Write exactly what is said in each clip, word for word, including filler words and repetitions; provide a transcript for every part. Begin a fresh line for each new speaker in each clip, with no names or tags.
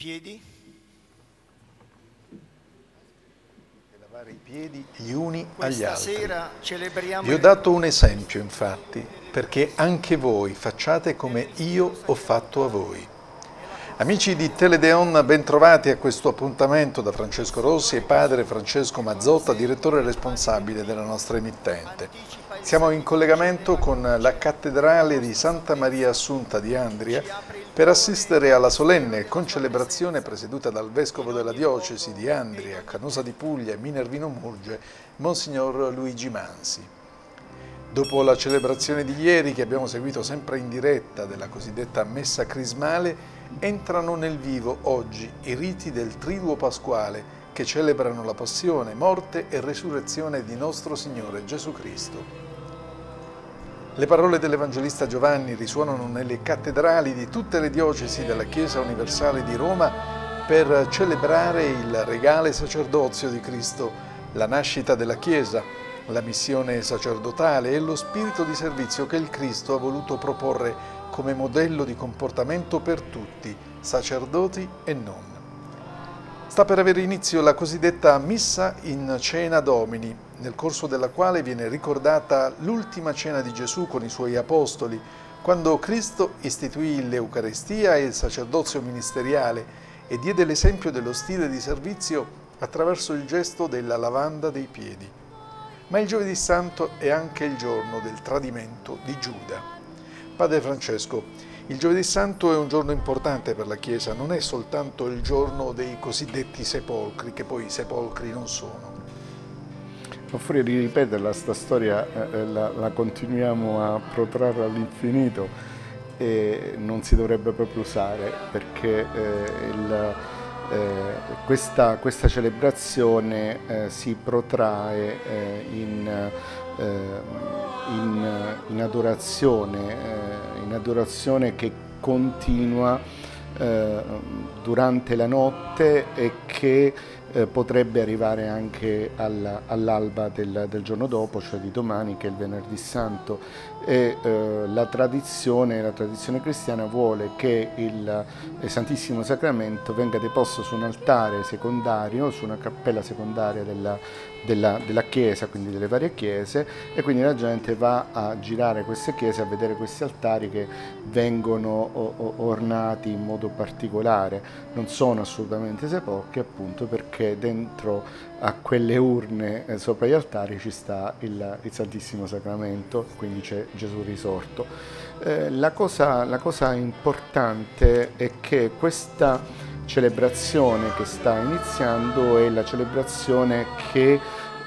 piedi.
E lavare i piedi gli uni
Questa
agli altri.
sera celebriamo.
Vi ho dato un esempio, infatti, perché anche voi facciate come io ho fatto a voi. Amici di Teledeon, bentrovati a questo appuntamento da Francesco Rossi e padre Francesco Mazzotta, direttore responsabile della nostra emittente. Siamo in collegamento con la cattedrale di Santa Maria Assunta di Andria per assistere alla solenne concelebrazione presieduta dal vescovo della diocesi di Andria, Canosa di Puglia e Minervino Murge, Monsignor Luigi Mansi. Dopo la celebrazione di ieri, che abbiamo seguito sempre in diretta, della cosiddetta Messa Crismale, entrano nel vivo oggi i riti del Triduo Pasquale che celebrano la passione, morte e resurrezione di nostro Signore Gesù Cristo. Le parole dell'Evangelista Giovanni risuonano nelle cattedrali di tutte le diocesi della Chiesa Universale di Roma per celebrare il regale sacerdozio di Cristo, la nascita della Chiesa, la missione sacerdotale e lo spirito di servizio che il Cristo ha voluto proporre come modello di comportamento per tutti, sacerdoti e non. Sta per avere inizio la cosiddetta Missa in Cena Domini, nel corso della quale viene ricordata l'ultima cena di Gesù con i suoi apostoli, quando Cristo istituì l'Eucaristia e il sacerdozio ministeriale e diede l'esempio dello stile di servizio attraverso il gesto della lavanda dei piedi. Ma il Giovedì Santo è anche il giorno del tradimento di Giuda. Padre Francesco, il Giovedì Santo è un giorno importante per la Chiesa, non è soltanto il giorno dei cosiddetti sepolcri, che poi sepolcri non sono.
Non fuori di ripeterla, sta storia eh, la, la continuiamo a protrarre all'infinito e non si dovrebbe proprio usare, perché eh, il, eh, questa, questa celebrazione eh, si protrae eh, in, eh, in, in adorazione, eh, in adorazione che continua eh, durante la notte e che eh, potrebbe arrivare anche all'alba del, del giorno dopo, cioè di domani, che è il Venerdì Santo. E eh, la tradizione, la tradizione cristiana vuole che il, il Santissimo Sacramento venga deposto su un altare secondario, su una cappella secondaria della, della, della chiesa, quindi delle varie chiese, e quindi la gente va a girare queste chiese, a vedere questi altari che vengono ornati in modo particolare. Non sono assolutamente sepolcri, appunto perché dentro a quelle urne eh, sopra gli altari ci sta il, il Santissimo Sacramento, quindi c'è Gesù risorto. Eh, la cosa, la cosa importante è che questa celebrazione che sta iniziando è la celebrazione che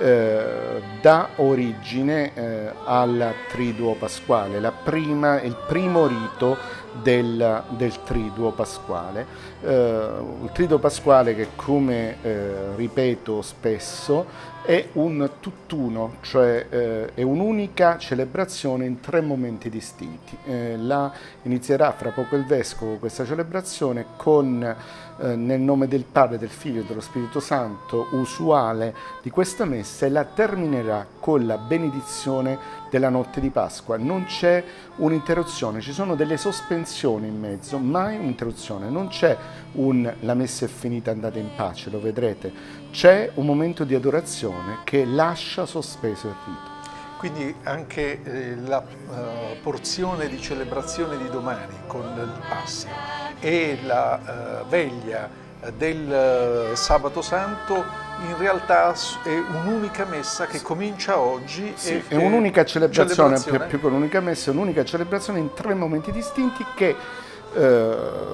eh, dà origine eh, al Triduo Pasquale, la prima, il primo rito del, del Triduo Pasquale. Eh, il Triduo Pasquale che, come eh, ripeto spesso, è un tutt'uno, cioè eh, è un'unica celebrazione in tre momenti distinti. Eh, la inizierà fra poco il Vescovo questa celebrazione con eh, nel nome del Padre, del Figlio e dello Spirito Santo usuale di questa messa, e la terminerà con la benedizione della notte di Pasqua. Non c'è un'interruzione, ci sono delle sospensioni in mezzo, mai un'interruzione, non c'è un la messa è finita, andate in pace, lo vedrete. C'è un momento di adorazione che lascia sospeso il rito.
Quindi anche eh, la uh, porzione di celebrazione di domani con il Passio e la uh, veglia del uh, Sabato Santo in realtà è un'unica messa che comincia oggi.
Sì,
e
è un'unica celebrazione,
celebrazione.
Più, più che un'unica messa, è un'unica celebrazione in tre momenti distinti che eh,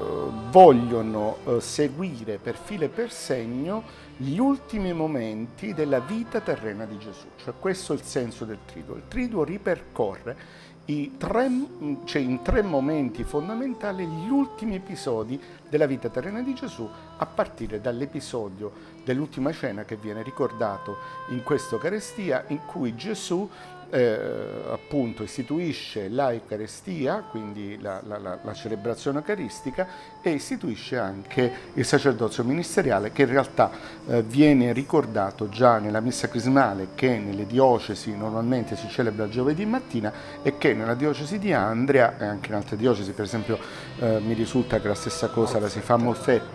vogliono eh, seguire per filo e per segno gli ultimi momenti della vita terrena di Gesù. Cioè questo è il senso del Triduo. Il Triduo ripercorre i tre, cioè in tre momenti fondamentali gli ultimi episodi della vita terrena di Gesù, a partire dall'episodio dell'ultima cena che viene ricordato in questa Eucaristia, in cui Gesù eh, appunto istituisce l'Eucaristia, quindi la, la, la, la celebrazione eucaristica, e istituisce anche il sacerdozio ministeriale, che in realtà eh, viene ricordato già nella Messa Crismale, che nelle diocesi normalmente si celebra il giovedì mattina, e che nella diocesi di Andria e anche in altre diocesi, per esempio eh, mi risulta che la stessa cosa la si fa a Molfetta,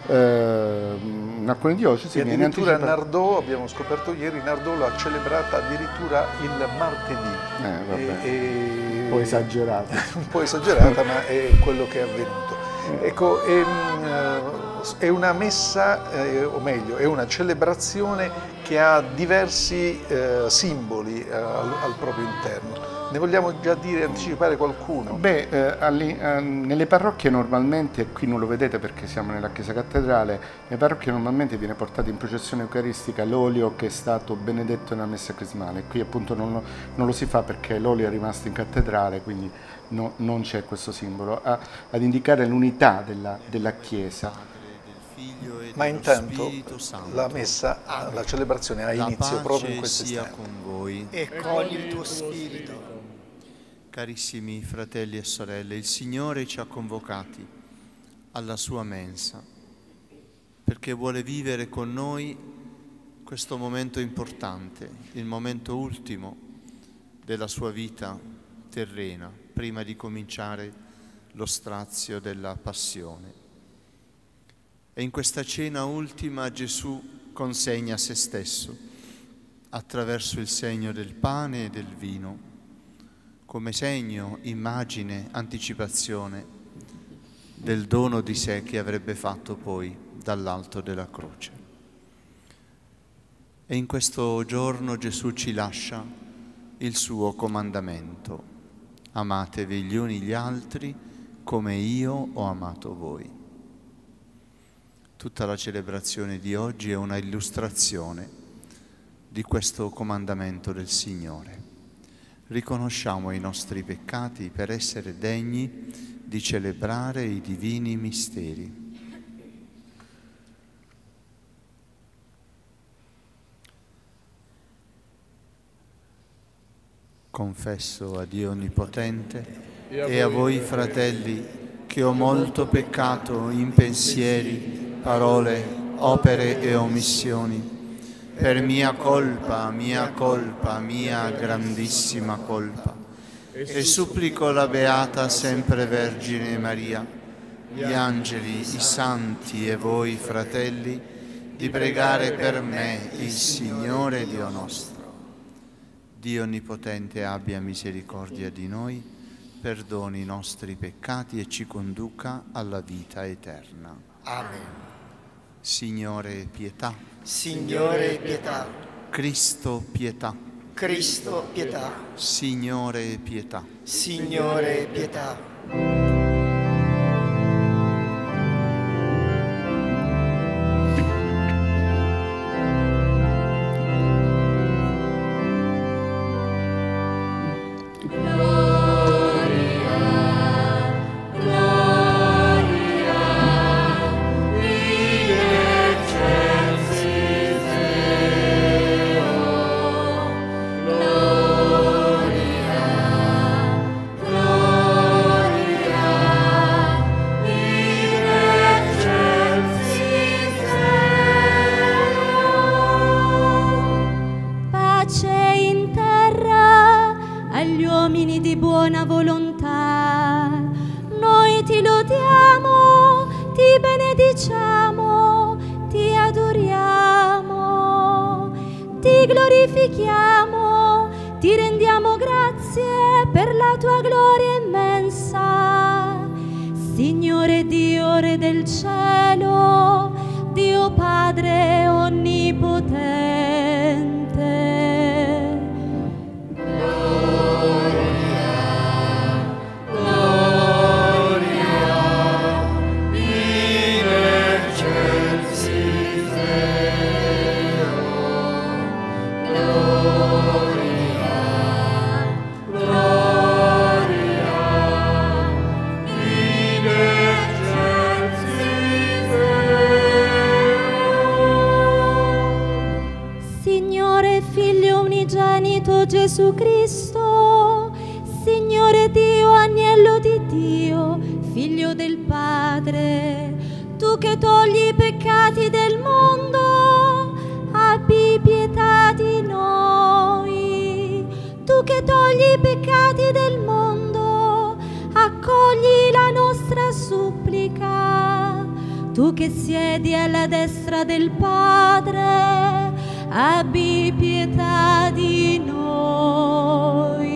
Eh, in alcune diocesi
e
viene
addirittura
anticipato.
Nardò, abbiamo scoperto ieri, Nardò l'ha celebrata addirittura il martedì.
Eh, vabbè.
E, e...
Un po' esagerata.
un po' esagerata, ma è quello che è avvenuto. Ecco, è, è una messa, eh, o meglio, è una celebrazione che ha diversi eh, simboli eh, al, al proprio interno. Ne vogliamo già dire, anticipare qualcuno?
Beh, eh, alli, eh, nelle parrocchie normalmente, qui non lo vedete perché siamo nella chiesa cattedrale, nelle parrocchie normalmente viene portato in processione eucaristica l'olio che è stato benedetto nella messa crismale. Qui appunto non lo, non lo si fa perché l'olio è rimasto in cattedrale, quindi no, non c'è questo simbolo, a, ad indicare l'unità della, della chiesa.
Ma intanto la messa, la celebrazione ha inizio proprio in questo istante.
con voi
e con il tuo spirito.
Carissimi fratelli e sorelle, il Signore ci ha convocati alla sua mensa perché vuole vivere con noi questo momento importante, il momento ultimo della sua vita terrena, prima di cominciare lo strazio della passione. E in questa cena ultima Gesù consegna se stesso attraverso il segno del pane e del vino, come segno, immagine, anticipazione del dono di sé che avrebbe fatto poi dall'alto della croce. E in questo giorno Gesù ci lascia il suo comandamento: amatevi gli uni gli altri come io ho amato voi. Tutta la celebrazione di oggi è una illustrazione di questo comandamento del Signore. Riconosciamo i nostri peccati per essere degni di celebrare i divini misteri. Confesso a Dio Onnipotente e a voi, fratelli, che ho molto peccato in pensieri, parole, opere e omissioni. Per mia colpa, mia colpa, mia grandissima colpa. E supplico la Beata Sempre Vergine Maria, gli angeli, i santi e voi, fratelli, di pregare per me il Signore Dio nostro. Dio Onnipotente abbia misericordia di noi, perdoni i nostri peccati e ci conduca alla vita eterna.
Amen.
Signore, pietà.
Signore, pietà.
Cristo, pietà.
Cristo, pietà.
Signore, pietà.
Signore, pietà.
Ti rendiamo grazie per la tua gloria immensa, Signore Dio, Re del cielo, Dio Padre onnipotente. Gloria, gloria, in excelsis Deo, gloria. Gesù Cristo, Signore Dio, agnello di Dio, Figlio del Padre, tu che togli i peccati del mondo, abbi pietà di noi. Tu che togli i peccati del mondo, accogli la nostra supplica. tu che siedi alla destra del Padre, abbi pietà di noi.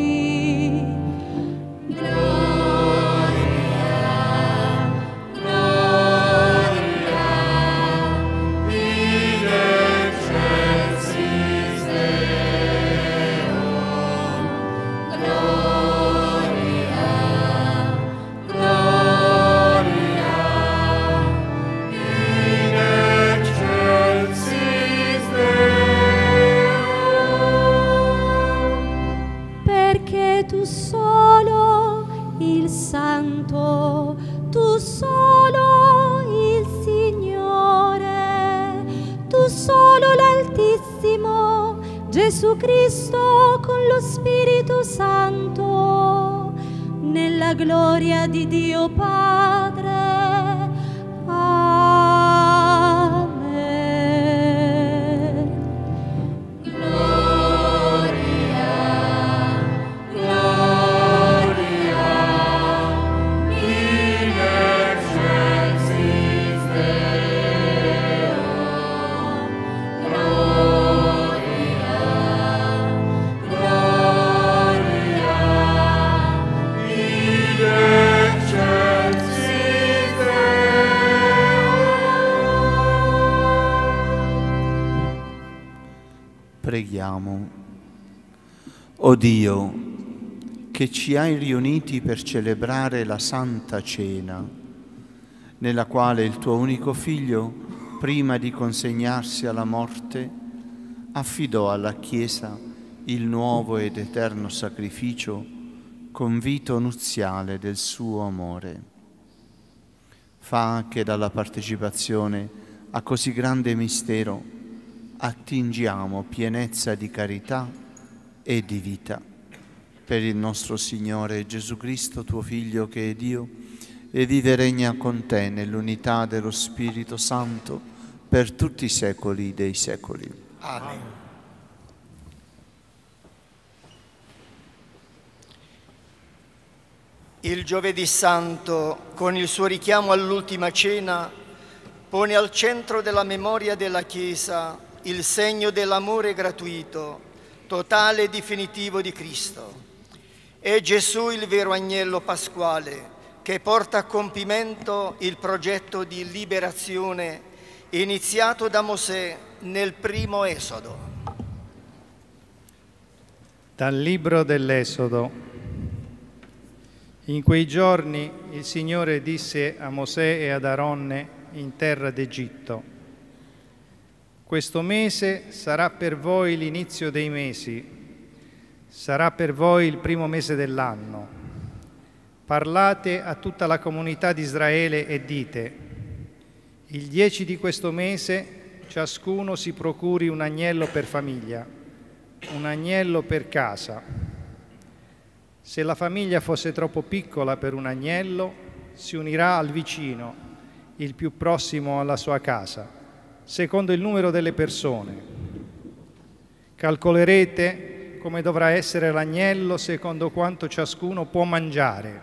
Tu solo il Santo, tu solo il Signore, tu solo l'Altissimo, Gesù Cristo con lo Spirito Santo, nella gloria di Dio Padre.
Preghiamo. O Dio, che ci hai riuniti per celebrare la Santa Cena, nella quale il tuo unico Figlio, prima di consegnarsi alla morte, affidò alla Chiesa il nuovo ed eterno sacrificio, convito nuziale del suo amore. Fa che dalla partecipazione a così grande mistero attingiamo pienezza di carità e di vita. Per il nostro Signore Gesù Cristo, tuo Figlio, che è Dio, e vive e regna con te nell'unità dello Spirito Santo per tutti i secoli dei secoli.
Amen. Il Giovedì Santo, con il suo richiamo all'ultima cena, pone al centro della memoria della Chiesa il segno dell'amore gratuito, totale e definitivo di Cristo. È Gesù il vero agnello pasquale che porta a compimento il progetto di liberazione iniziato da Mosè nel primo Esodo.
Dal libro dell'Esodo. In quei giorni il Signore disse a Mosè e ad Aronne in terra d'Egitto: questo mese sarà per voi l'inizio dei mesi, sarà per voi il primo mese dell'anno. Parlate a tutta la comunità di Israele e dite: il dieci di questo mese ciascuno si procuri un agnello per famiglia, un agnello per casa. Se la famiglia fosse troppo piccola per un agnello, si unirà al vicino, il più prossimo alla sua casa, secondo il numero delle persone. Calcolerete come dovrà essere l'agnello secondo quanto ciascuno può mangiare.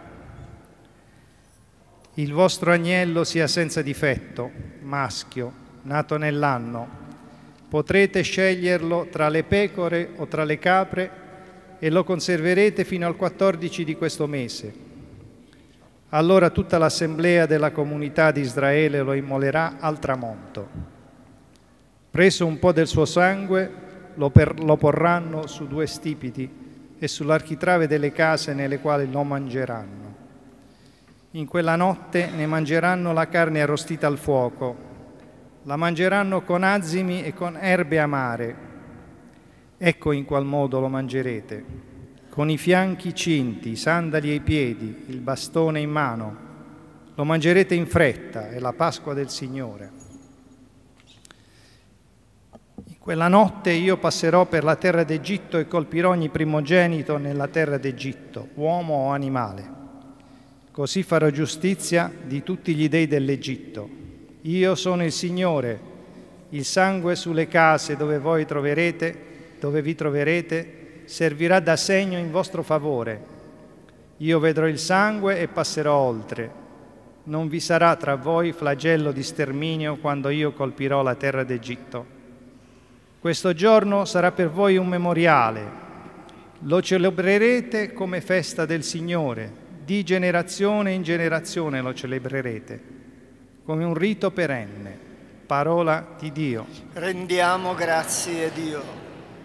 Il vostro agnello sia senza difetto, maschio, nato nell'anno. Potrete sceglierlo tra le pecore o tra le capre e lo conserverete fino al quattordici di questo mese. Allora tutta l'assemblea della comunità di Israele lo immolerà al tramonto. Preso un po' del suo sangue, lo, per, lo porranno su due stipiti e sull'architrave delle case nelle quali lo mangeranno. In quella notte ne mangeranno la carne arrostita al fuoco, la mangeranno con azimi e con erbe amare. Ecco in qual modo lo mangerete: con i fianchi cinti, i sandali ai piedi, il bastone in mano. Lo mangerete in fretta, è la Pasqua del Signore. Quella notte io passerò per la terra d'Egitto e colpirò ogni primogenito nella terra d'Egitto, uomo o animale. Così farò giustizia di tutti gli dei dell'Egitto. Io sono il Signore. Il sangue sulle case dove voi troverete, dove vi troverete, servirà da segno in vostro favore. Io vedrò il sangue e passerò oltre. Non vi sarà tra voi flagello di sterminio quando io colpirò la terra d'Egitto. Questo giorno sarà per voi un memoriale. Lo celebrerete come festa del Signore. Di generazione in generazione lo celebrerete, come un rito perenne. Parola di Dio.
Rendiamo grazie a Dio.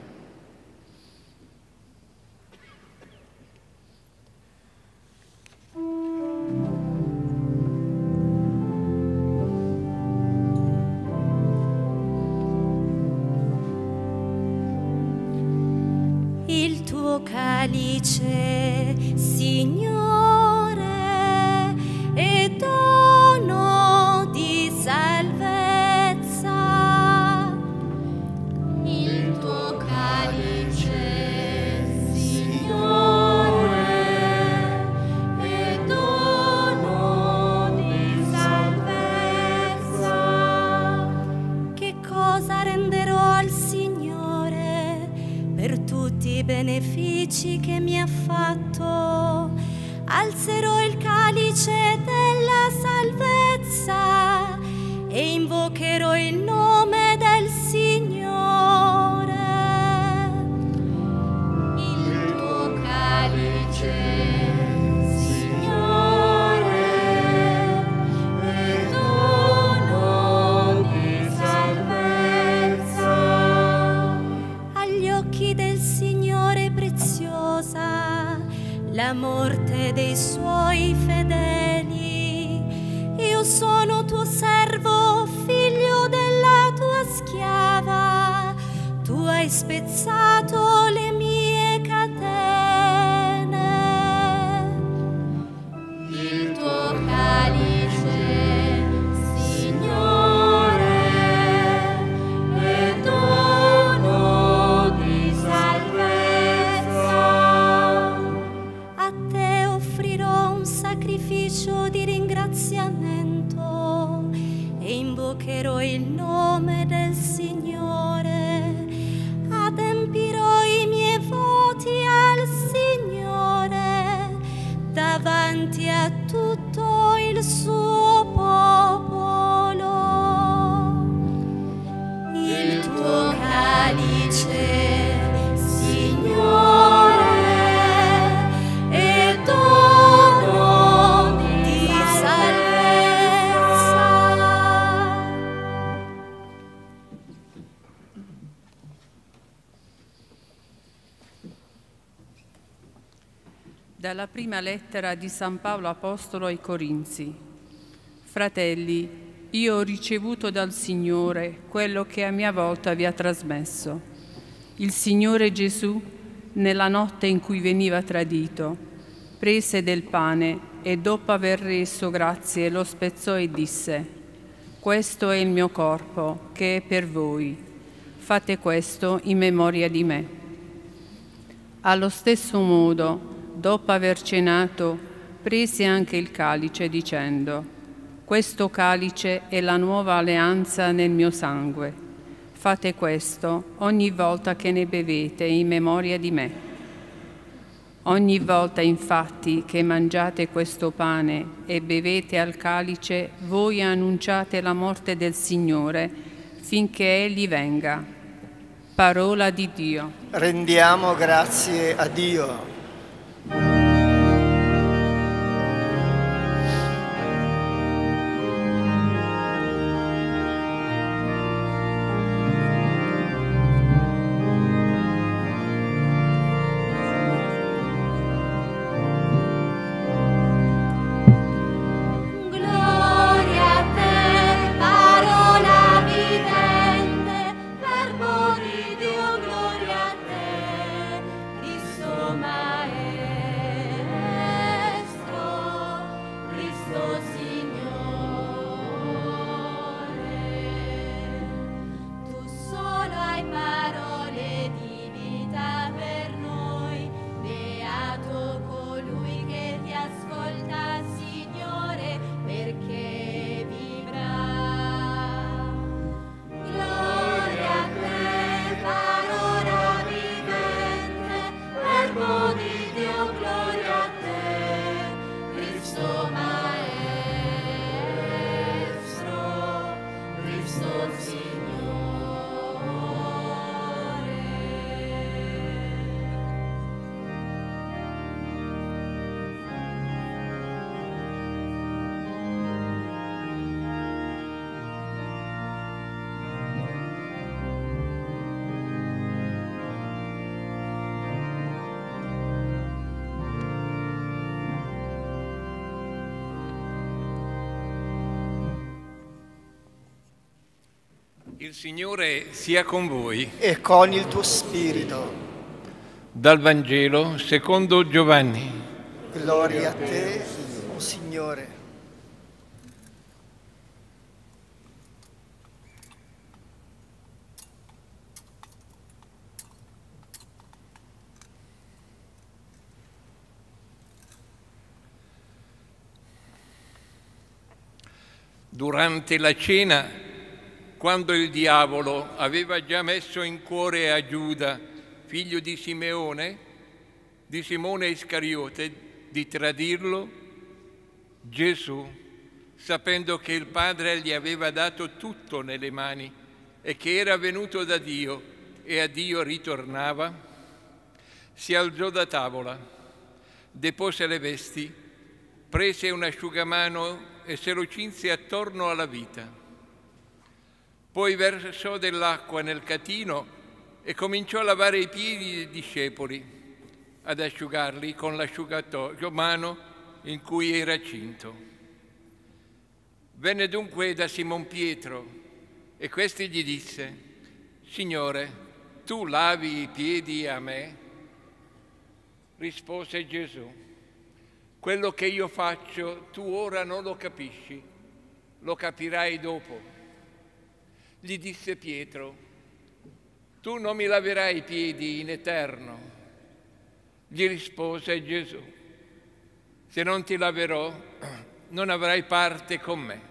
Il tuo calice, Signore, è dono di salvezza. Il tuo calice, Signore, è dono di salvezza. Che cosa renderò al Signore per tutti i benefici che mi ha fatto? Alzerò il calice della salvezza e invocherò il nome del Signore. Il tuo calice, Signore, è dono di salvezza. Agli occhi del Signore è preziosa la morte dei suoi fedeli. Io sono tuo servo, figlio della tua schiava. Tu hai spezzato le mie catene. Il tuo calice, Signore, è dono di salvezza. A te offrirò un sacrificio di ringraziamento e invocherò il nome del Signore. Adempirò i miei voti al Signore davanti a tutto il suo popolo. Il tuo calice, Signore, è dono di salvezza.
Dalla prima lettera di San Paolo Apostolo ai Corinzi. Fratelli, io ho ricevuto dal Signore quello che a mia volta vi ha trasmesso. Il Signore Gesù, nella notte in cui veniva tradito, prese del pane e dopo aver reso grazie lo spezzò e disse: questo è il mio corpo che è per voi. Fate questo in memoria di me. Allo stesso modo, dopo aver cenato, prese anche il calice dicendo: questo calice è la nuova alleanza nel mio sangue. Fate questo ogni volta che ne bevete in memoria di me. Ogni volta infatti che mangiate questo pane e bevete al calice, voi annunciate la morte del Signore finché Egli venga. Parola di Dio.
Rendiamo grazie a Dio.
Gloria a te, Cristo.
Il Signore sia con voi.
E con il tuo spirito.
Dal Vangelo secondo Giovanni.
Gloria a te, o Signore.
Durante la cena, quando il diavolo aveva già messo in cuore a Giuda, figlio di Simeone, di Simone Iscariote, di tradirlo, Gesù, sapendo che il Padre gli aveva dato tutto nelle mani e che era venuto da Dio e a Dio ritornava, si alzò da tavola, depose le vesti, prese un asciugamano e se lo cinse attorno alla vita. Poi versò dell'acqua nel catino e cominciò a lavare i piedi dei discepoli, ad asciugarli con l'asciugamano in cui era cinto. Venne dunque da Simon Pietro e questi gli disse: Signore, tu lavi i piedi a me? Rispose Gesù: quello che io faccio tu ora non lo capisci, lo capirai dopo. Gli disse Pietro: tu non mi laverai i piedi in eterno. Gli rispose Gesù: se non ti laverò, non avrai parte con me.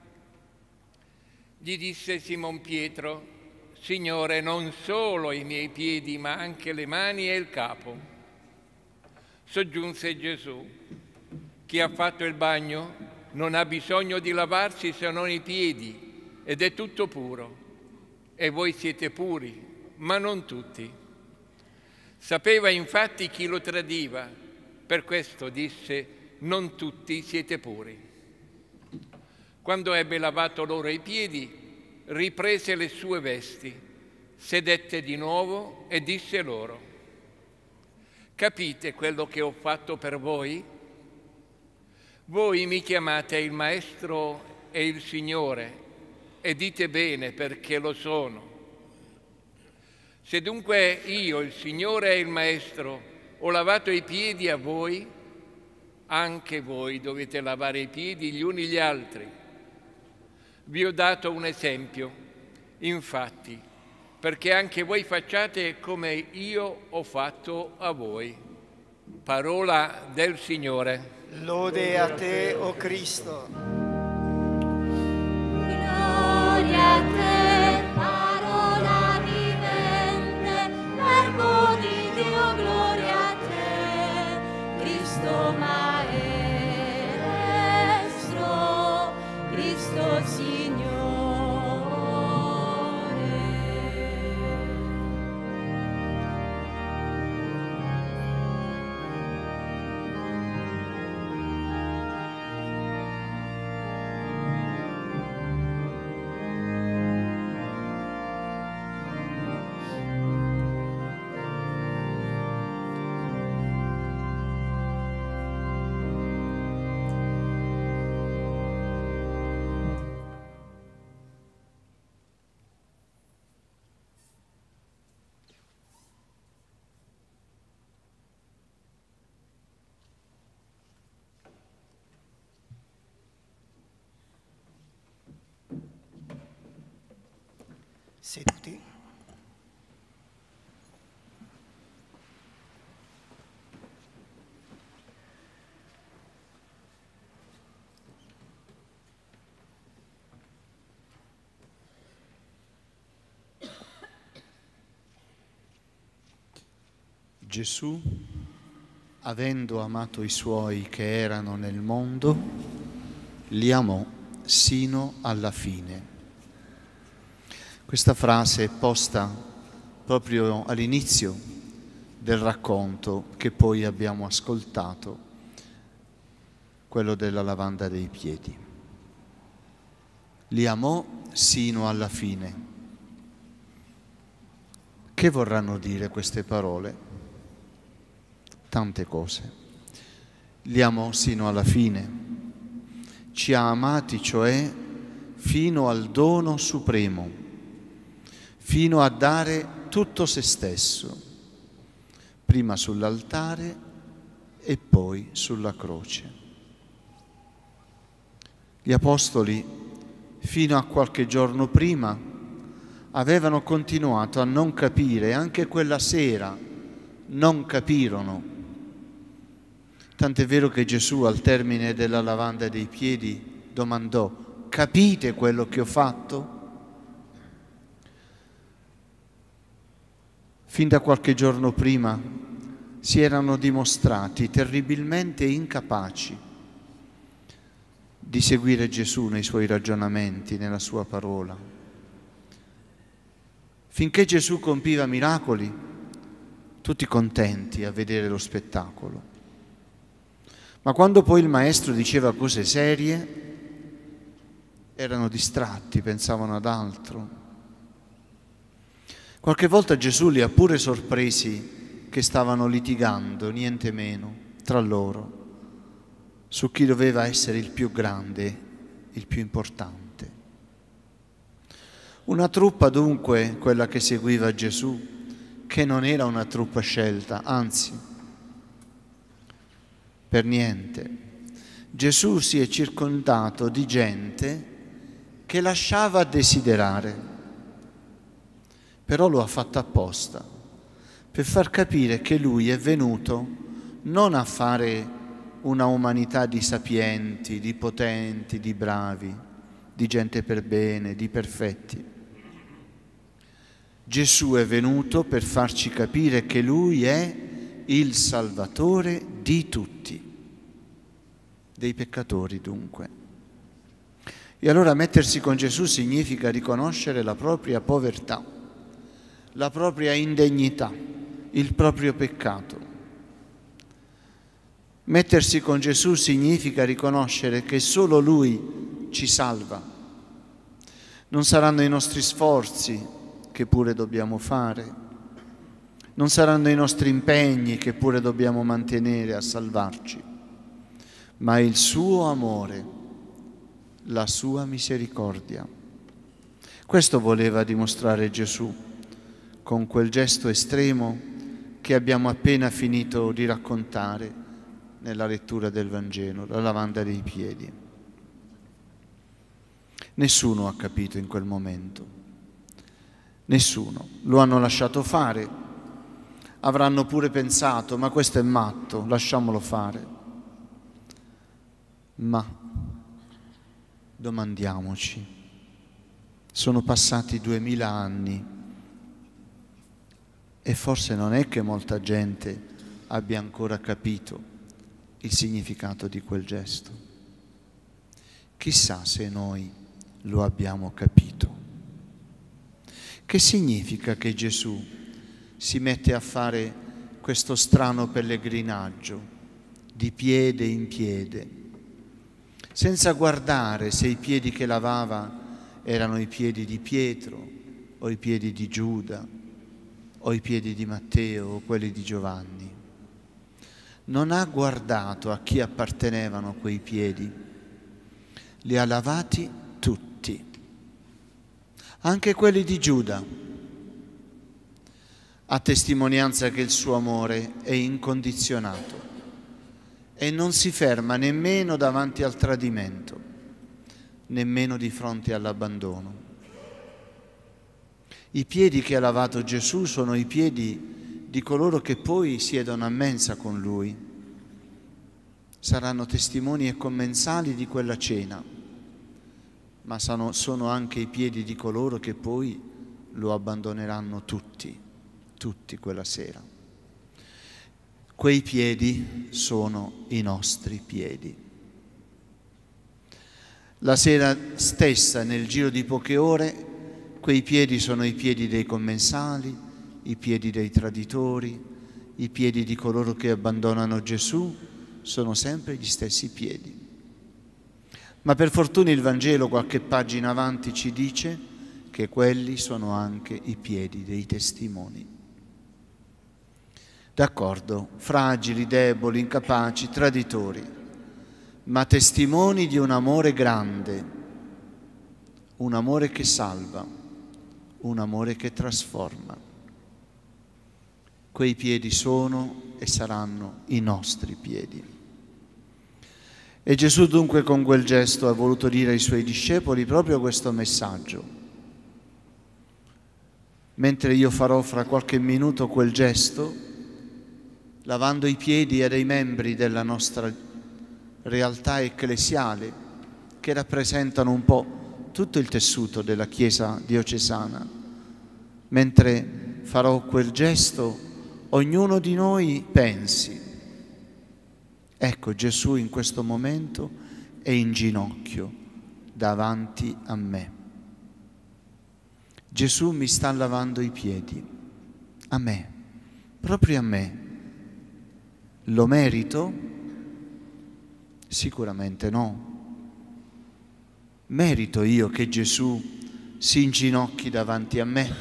Gli disse Simon Pietro: Signore, non solo i miei piedi, ma anche le mani e il capo. Soggiunse Gesù: chi ha fatto il bagno non ha bisogno di lavarsi se non i piedi, ed è tutto puro. E voi siete puri, ma non tutti. Sapeva infatti chi lo tradiva, per questo disse: non tutti siete puri. Quando ebbe lavato loro i piedi, riprese le sue vesti, sedette di nuovo e disse loro: capite quello che ho fatto per voi? Voi mi chiamate il Maestro e il Signore, e dite bene, perché lo sono. Se dunque io, il Signore e il Maestro, ho lavato i piedi a voi, anche voi dovete lavare i piedi gli uni gli altri. Vi ho dato un esempio, infatti, perché anche voi facciate come io ho fatto a voi. Parola del Signore.
Lode a te, o Cristo.
Gloria a te, parola vivente, verbo di Dio, gloria a te, Cristo Maestro, Cristo Signore.
Seduti.
Gesù, avendo amato i suoi che erano nel mondo, li amò sino alla fine. Questa frase è posta proprio all'inizio del racconto che poi abbiamo ascoltato, quello della lavanda dei piedi. Li amò sino alla fine. Che vorranno dire queste parole? Tante cose. Li amò sino alla fine. Ci ha amati, cioè, fino al dono supremo, fino a dare tutto se stesso, prima sull'altare e poi sulla croce. Gli apostoli, fino a qualche giorno prima, avevano continuato a non capire, anche quella sera non capirono. Tant'è vero che Gesù, al termine della lavanda dei piedi, domandò: capite quello che ho fatto? Fin da qualche giorno prima si erano dimostrati terribilmente incapaci di seguire Gesù nei suoi ragionamenti, nella sua parola. Finché Gesù compiva miracoli, tutti contenti a vedere lo spettacolo. Ma quando poi il Maestro diceva cose serie, erano distratti, pensavano ad altro. Qualche volta Gesù li ha pure sorpresi che stavano litigando, niente meno, tra loro, su chi doveva essere il più grande, il più importante. Una truppa dunque, quella che seguiva Gesù, che non era una truppa scelta, anzi, per niente. Gesù si è circondato di gente che lasciava a desiderare, però lo ha fatto apposta, per far capire che Lui è venuto non a fare una umanità di sapienti, di potenti, di bravi, di gente per bene, di perfetti. Gesù è venuto per farci capire che Lui è il Salvatore di tutti, dei peccatori dunque. E allora mettersi con Gesù significa riconoscere la propria povertà, la propria indegnità, il proprio peccato. Mettersi con Gesù significa riconoscere che solo Lui ci salva. Non saranno i nostri sforzi, che pure dobbiamo fare, non saranno i nostri impegni, che pure dobbiamo mantenere a salvarci, ma il suo amore, la sua misericordia. Questo voleva dimostrare Gesù con quel gesto estremo che abbiamo appena finito di raccontare nella lettura del Vangelo, la lavanda dei piedi. Nessuno ha capito in quel momento, nessuno. Lo hanno lasciato fare, avranno pure pensato: ma questo è matto, lasciamolo fare. Ma domandiamoci, sono passati duemila anni e forse non è che molta gente abbia ancora capito il significato di quel gesto. Chissà se noi lo abbiamo capito. Che significa che Gesù si mette a fare questo strano pellegrinaggio di piede in piede, senza guardare se i piedi che lavava erano i piedi di Pietro o i piedi di Giuda o i piedi di Matteo o quelli di Giovanni. Non ha guardato a chi appartenevano quei piedi, li ha lavati tutti, anche quelli di Giuda, a testimonianza che il suo amore è incondizionato e non si ferma nemmeno davanti al tradimento, nemmeno di fronte all'abbandono. I piedi che ha lavato Gesù sono i piedi di coloro che poi siedono a mensa con Lui. Saranno testimoni e commensali di quella cena, ma sono, sono anche i piedi di coloro che poi lo abbandoneranno tutti, tutti quella sera. Quei piedi sono i nostri piedi. La sera stessa, nel giro di poche ore, quei piedi sono i piedi dei commensali, i piedi dei traditori, i piedi di coloro che abbandonano Gesù, sono sempre gli stessi piedi. Ma per fortuna il Vangelo, qualche pagina avanti, ci dice che quelli sono anche i piedi dei testimoni. D'accordo, fragili, deboli, incapaci, traditori, ma testimoni di un amore grande, un amore che salva, un amore che trasforma. Quei piedi sono e saranno i nostri piedi. E Gesù dunque con quel gesto ha voluto dire ai suoi discepoli proprio questo messaggio. Mentre io farò fra qualche minuto quel gesto, lavando i piedi a dei membri della nostra realtà ecclesiale, che rappresentano un po' tutto il tessuto della Chiesa diocesana, mentre farò quel gesto, ognuno di noi pensi: ecco, Gesù in questo momento è in ginocchio davanti a me. Gesù mi sta lavando i piedi, a me, proprio a me. Lo merito? Sicuramente no. Merito io che Gesù si inginocchi davanti a me?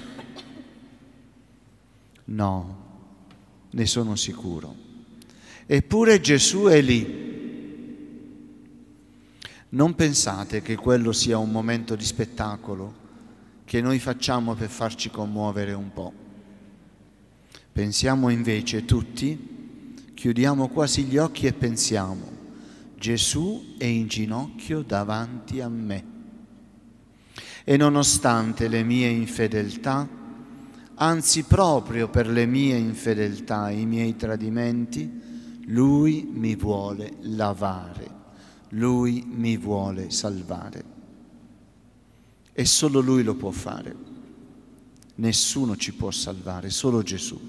No, ne sono sicuro. Eppure Gesù è lì. Non pensate che quello sia un momento di spettacolo che noi facciamo per farci commuovere un po'. Pensiamo invece tutti, chiudiamo quasi gli occhi e pensiamo: Gesù è in ginocchio davanti a me. E nonostante le mie infedeltà, anzi proprio per le mie infedeltà, i miei tradimenti, Lui mi vuole lavare, Lui mi vuole salvare. E solo Lui lo può fare. Nessuno ci può salvare, solo Gesù.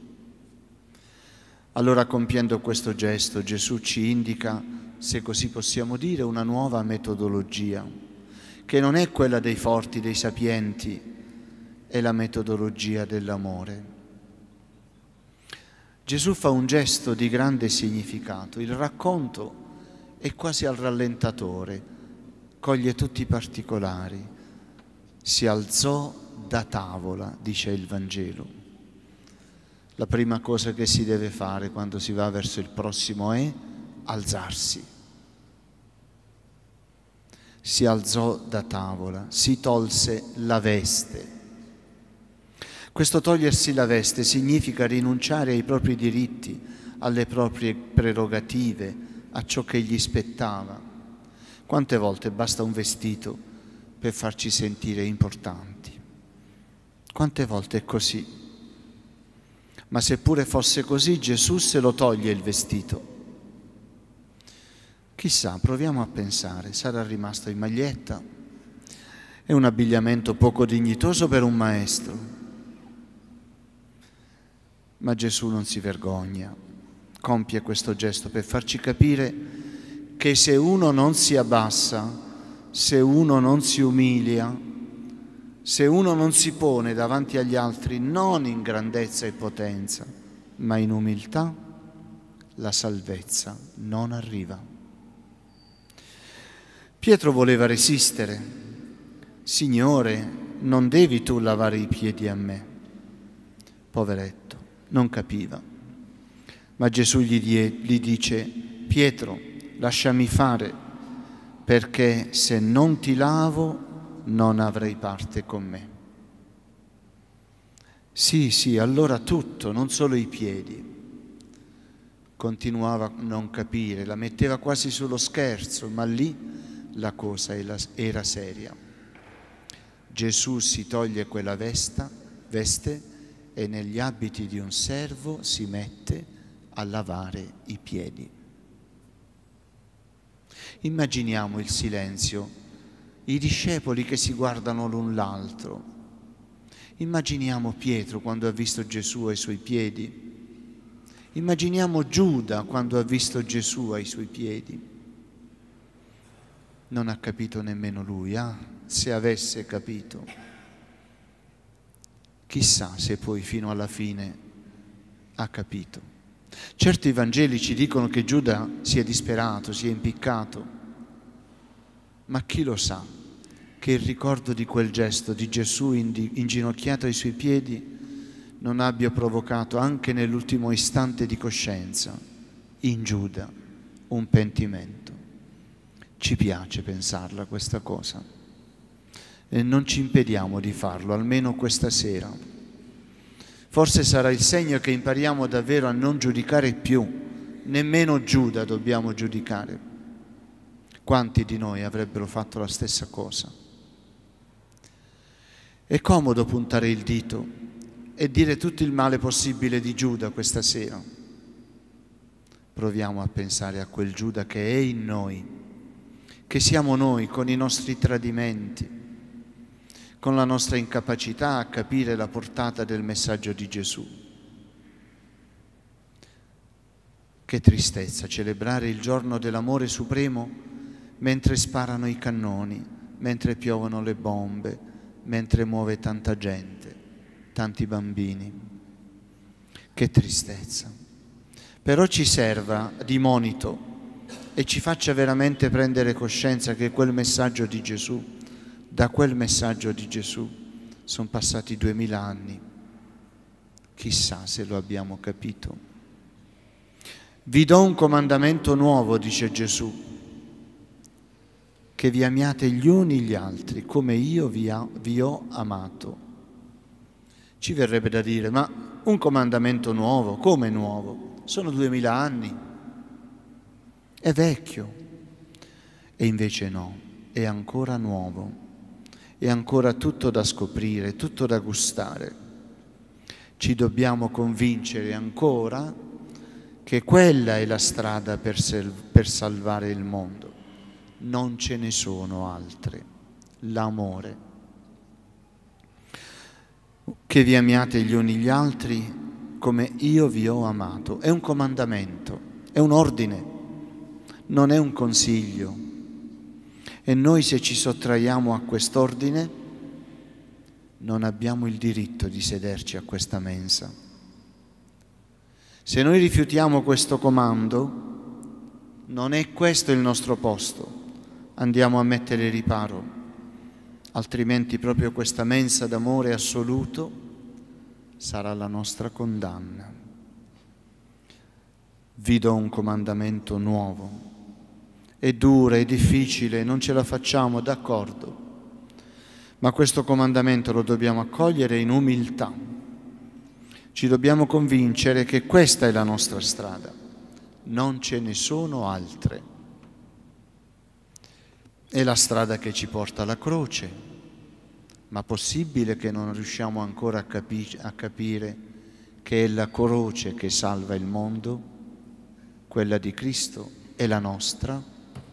Allora, compiendo questo gesto, Gesù ci indica, se così possiamo dire, una nuova metodologia, che non è quella dei forti, dei sapienti, è la metodologia dell'amore. Gesù fa un gesto di grande significato. Il racconto è quasi al rallentatore, coglie tutti i particolari. Si alzò da tavola, dice il Vangelo. La prima cosa che si deve fare quando si va verso il prossimo è alzarsi. Si alzò da tavola, si tolse la veste. Questo togliersi la veste significa rinunciare ai propri diritti, alle proprie prerogative, a ciò che gli spettava. Quante volte basta un vestito per farci sentire importanti? Quante volte è così? Ma seppure fosse così, Gesù se lo toglie il vestito. Chissà, proviamo a pensare, sarà rimasto in maglietta? È un abbigliamento poco dignitoso per un maestro. Ma Gesù non si vergogna, compie questo gesto per farci capire che se uno non si abbassa, se uno non si umilia, se uno non si pone davanti agli altri non in grandezza e potenza, ma in umiltà, la salvezza non arriva. Pietro voleva resistere. Signore, non devi tu lavare i piedi a me. Poveretto, non capiva. Ma Gesù gli, die, gli dice: Pietro, lasciami fare, perché se non ti lavo non avrai parte con me. Sì, sì, allora tutto, non solo i piedi. Continuava a non capire, la metteva quasi sullo scherzo, ma lì la cosa era seria. Gesù si toglie quella vesta, veste e negli abiti di un servo si mette a lavare i piedi. Immaginiamo il silenzio, i discepoli che si guardano l'un l'altro. Immaginiamo Pietro quando ha visto Gesù ai suoi piedi. Immaginiamo Giuda quando ha visto Gesù ai suoi piedi. Non ha capito nemmeno lui, ah, se avesse capito. Chissà se poi fino alla fine ha capito. Certo, i Vangeli ci dicono che Giuda si è disperato, si è impiccato, ma chi lo sa che il ricordo di quel gesto di Gesù inginocchiato ai suoi piedi non abbia provocato anche nell'ultimo istante di coscienza in Giuda un pentimento. Ci piace pensarla questa cosa. E non ci impediamo di farlo, almeno questa sera. Forse sarà il segno che impariamo davvero a non giudicare più, nemmeno Giuda dobbiamo giudicare. Quanti di noi avrebbero fatto la stessa cosa? È comodo puntare il dito e dire tutto il male possibile di Giuda questa sera. Proviamo a pensare a quel Giuda che è in noi, che siamo noi con i nostri tradimenti, con la nostra incapacità a capire la portata del messaggio di Gesù. Che tristezza celebrare il giorno dell'amore supremo mentre sparano i cannoni, mentre piovono le bombe, mentre muove tanta gente, tanti bambini. Che tristezza. Però ci serva di monito e ci faccia veramente prendere coscienza che quel messaggio di Gesù, da quel messaggio di Gesù sono passati duemila anni. Chissà se lo abbiamo capito. Vi do un comandamento nuovo, dice Gesù, che vi amiate gli uni gli altri come io vi, ha, vi ho amato. Ci verrebbe da dire, ma un comandamento nuovo, come nuovo? Sono duemila anni, è vecchio. E invece no, è ancora nuovo. È ancora tutto da scoprire, tutto da gustare. Ci dobbiamo convincere ancora che quella è la strada per, per salvare il mondo. Non ce ne sono altre. L'amore. Che vi amiate gli uni gli altri come io vi ho amato. È un comandamento, è un ordine, non è un consiglio. E noi se ci sottraiamo a quest'ordine non abbiamo il diritto di sederci a questa mensa. Se noi rifiutiamo questo comando, non è questo il nostro posto. Andiamo a mettere riparo, altrimenti proprio questa mensa d'amore assoluto sarà la nostra condanna. Vi do un comandamento nuovo. È dura, è difficile, non ce la facciamo, d'accordo, ma questo comandamento lo dobbiamo accogliere in umiltà. Ci dobbiamo convincere che questa è la nostra strada, non ce ne sono altre. È la strada che ci porta alla croce, ma possibile che non riusciamo ancora a, capi- a capire che è la croce che salva il mondo, quella di Cristo è la nostra?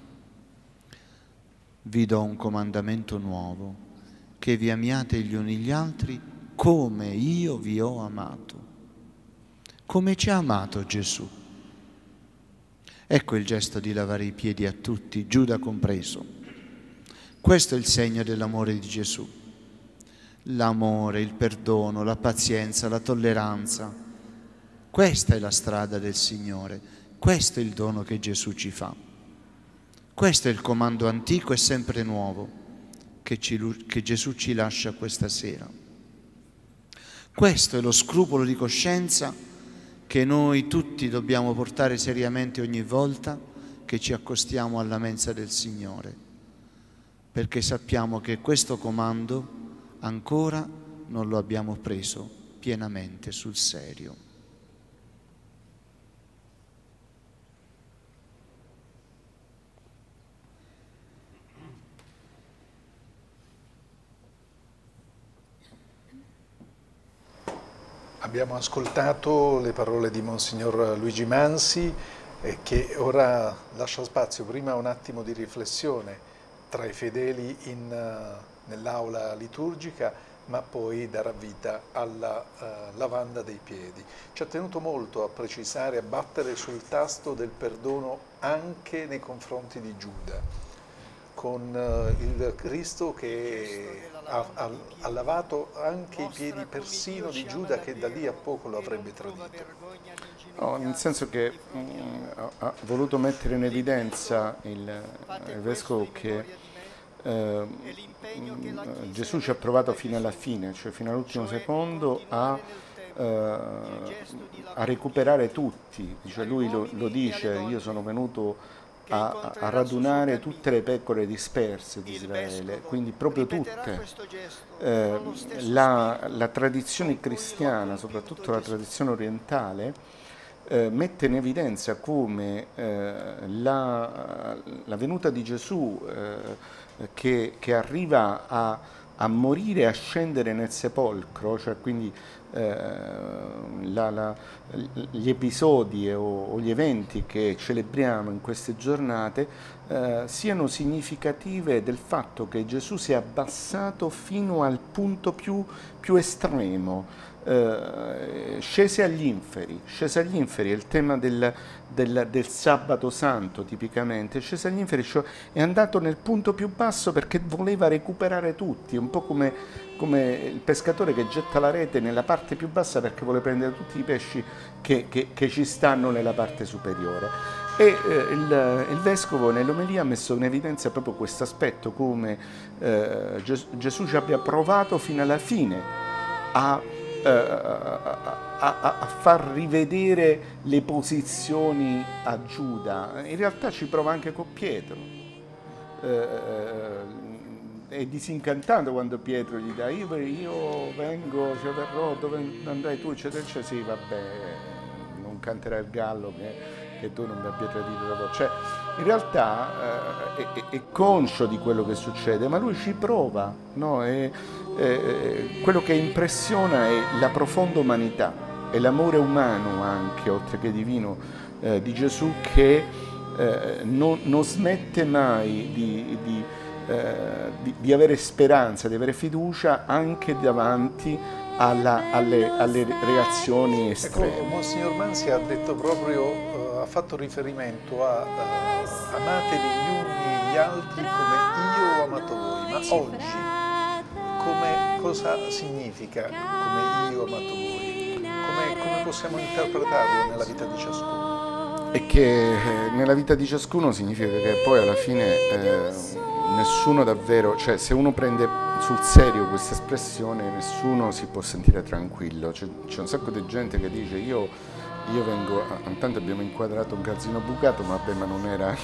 Vi do un comandamento nuovo, che vi amiate gli uni gli altri come io vi ho amato. Come ci ha amato Gesù? Ecco il gesto di lavare i piedi a tutti, Giuda compreso. Questo è il segno dell'amore di Gesù. L'amore, il perdono, la pazienza, la tolleranza. Questa è la strada del Signore, questo è il dono che Gesù ci fa. Questo è il comando antico e sempre nuovo che, ci, che Gesù ci lascia questa sera. Questo è lo scrupolo di coscienza che noi tutti dobbiamo portare seriamente ogni volta che ci accostiamo alla mensa del Signore, perché sappiamo che questo comando ancora non lo abbiamo preso pienamente sul serio.
Abbiamo ascoltato le parole di Monsignor Luigi Mansi eh, che ora lascia spazio prima a un attimo di riflessione tra i fedeli in, uh, nell'aula liturgica, ma poi darà vita alla uh, lavanda dei piedi. Ci ha tenuto molto a precisare, a battere sul tasto del perdono anche nei confronti di Giuda, con uh, il Cristo che ha, ha, ha lavato anche i piedi persino di Giuda, che da lì a poco lo avrebbe tradito.
No, nel senso che mh, ha voluto mettere in evidenza il, il Vescovo che eh, mh, Gesù ci ha provato fino alla fine, cioè fino all'ultimo secondo a, eh, a recuperare tutti. Cioè lui lo, lo dice, io sono venuto a, a radunare tutte le pecore disperse di Israele, quindi proprio tutte. Eh, la, la tradizione cristiana, soprattutto la tradizione orientale, eh, mette in evidenza come eh, la, la venuta di Gesù eh, che, che arriva a, a morire e a scendere nel sepolcro, cioè quindi eh, la, la, gli episodi o, o gli eventi che celebriamo in queste giornate eh, siano significative del fatto che Gesù si è abbassato fino al punto più, più estremo, eh, scese agli inferi, scese agli inferi, è il tema del, del, del sabato santo tipicamente, scese agli inferi, cioè è andato nel punto più basso perché voleva recuperare tutti, un po' come, come il pescatore che getta la rete nella parte più bassa perché vuole prendere tutti i pesci che, che, che ci stanno nella parte superiore. E eh, il, il Vescovo nell'omelia ha messo in evidenza proprio questo aspetto, come eh, Ges- Gesù ci abbia provato fino alla fine a, eh, a, a, a far rivedere le posizioni a Giuda. In realtà ci prova anche con Pietro. Eh, è disincantato quando Pietro gli dà io, io vengo, cioè verrò, dove andrai tu, eccetera, eccetera, sì vabbè, non canterà il gallo che, che tu non mi abbia tradito da voi. Cioè, in realtà eh, è, è conscio di quello che succede, ma lui ci prova, no? E, eh, quello che impressiona è la profonda umanità, è l'amore umano anche, oltre che divino, eh, di Gesù che eh, non, non smette mai di, di Eh, di, di avere speranza, di avere fiducia anche davanti alla, alle, alle reazioni estreme.
Ecco, Monsignor Manzi ha detto proprio, uh, ha fatto riferimento a uh, amatevi gli uni gli altri come io ho amato voi, ma oggi come, cosa significa come io ho amato voi? Come, come possiamo interpretarlo nella vita di ciascuno?
E che eh, nella vita di ciascuno significa che poi alla fine eh, nessuno davvero, cioè se uno prende sul serio questa espressione, nessuno si può sentire tranquillo. C'è, c'è un sacco di gente che dice io, io vengo, intanto abbiamo inquadrato un calzino bucato, ma vabbè, ma non era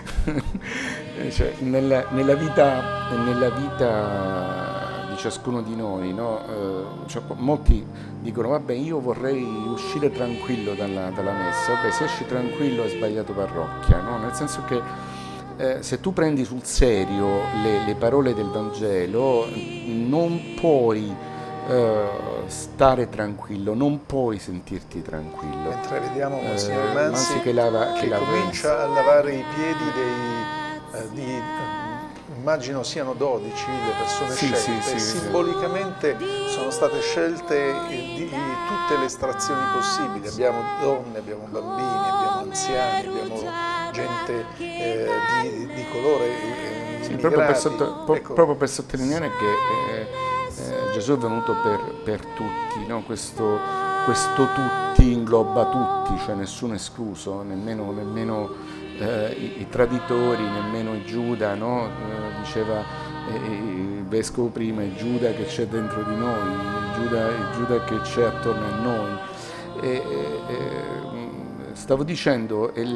cioè, nella, nella, vita, nella vita di ciascuno di noi, no? eh, cioè, molti dicono vabbè io vorrei uscire tranquillo dalla, dalla messa, vabbè se esci tranquillo hai sbagliato parrocchia, no? Nel senso che Eh, se tu prendi sul serio le, le parole del Vangelo non puoi eh, stare tranquillo, non puoi sentirti tranquillo.
Mentre vediamo Monsignor eh, Manzi, Manzi
che, lava,
che,
che
comincia a lavare i piedi dei, eh, di, eh, immagino siano dodici le persone
sì,
scelte,
sì, sì,
simbolicamente sì. Sono state scelte di, di tutte le estrazioni possibili, abbiamo donne, abbiamo bambini, abbiamo anziani, abbiamo gente eh, di, di colore, eh,
sì, proprio, per sotto,
ecco.
proprio per sottolineare che eh, eh, Gesù è venuto per, per tutti, no? questo, questo tutti ingloba tutti, cioè nessuno escluso, nemmeno, nemmeno eh, i, i traditori, nemmeno i Giuda, no? eh, diceva eh, il Vescovo prima, il Giuda che c'è dentro di noi, il Giuda, il Giuda che c'è attorno a noi. E, e, stavo dicendo, il,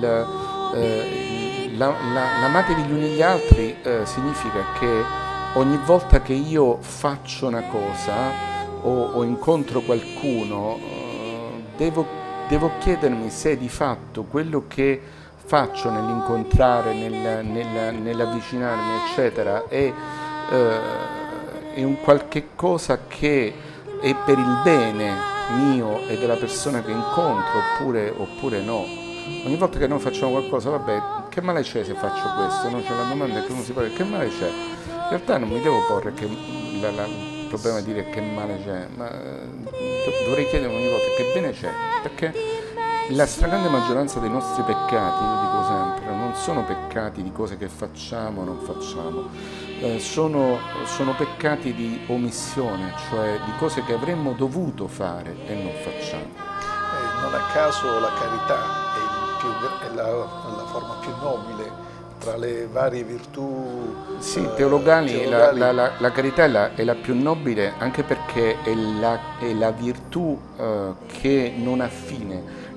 eh, la, la, l'amatevi gli uni gli altri eh, significa che ogni volta che io faccio una cosa o, o incontro qualcuno eh, devo, devo chiedermi se di fatto quello che faccio nell'incontrare, nel, nel, nell'avvicinarmi eccetera è, eh, è un qualche cosa che è per il bene mio e della persona che incontro oppure, oppure no. Ogni volta che noi facciamo qualcosa, vabbè, che male c'è se faccio questo? No? Cioè, la domanda è che uno si pone, che male c'è? In realtà non mi devo porre che la, la, il problema è dire che male c'è, ma dovrei chiedermi ogni volta che bene c'è, perché la stragrande maggioranza dei nostri peccati, io dico sempre, non sono peccati di cose che facciamo o non facciamo, eh, sono, sono peccati di omissione, cioè di cose che avremmo dovuto fare e non facciamo.
Eh, non a caso la carità è, il più, è la, la forma più nobile tra le varie virtù
sì,
eh,
teologali,
teologali.
La, la, la carità è la, è la più nobile anche perché è la, è la virtù eh, che non ha fine.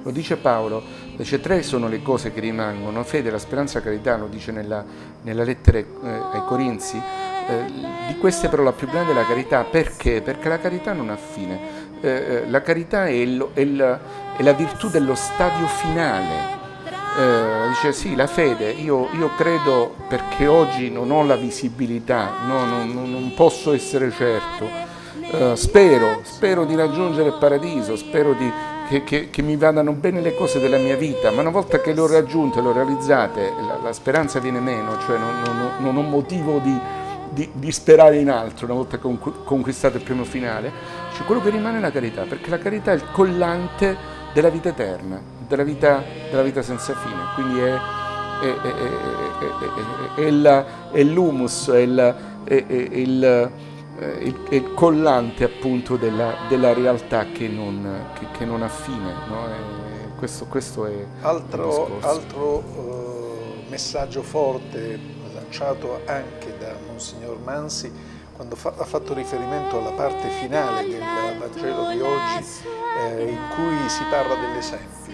lo dice Paolo, dice tre sono le cose che rimangono, fede, la speranza, la carità, lo dice nella, nella lettera eh, ai Corinzi, eh, di queste però la più grande è la carità, perché? Perché la carità non ha fine, eh, la carità è, il, è, il, è la virtù dello stadio finale. Eh, dice sì, la fede, io, io credo perché oggi non ho la visibilità, no, non, non posso essere certo, eh, spero, spero di raggiungere il paradiso, spero di, che, che, che mi vadano bene le cose della mia vita, ma una volta che le ho raggiunte, le ho realizzate, la, la speranza viene meno, cioè non, non, non ho motivo di, di, di sperare in altro una volta che ho conquistato il primo finale, cioè quello che rimane è la carità, perché la carità è il collante della vita eterna, della vita, della vita senza fine, quindi è, è, è, è, è, è, è, è l'humus, è il, è, è il, è il collante appunto della, della realtà che non, che, che non ha fine, no? E questo, questo è
altro, altro uh, messaggio forte lanciato anche da Monsignor Mansi quando fa, ha fatto riferimento alla parte finale del Vangelo di oggi, eh, in cui si parla dell'esempio.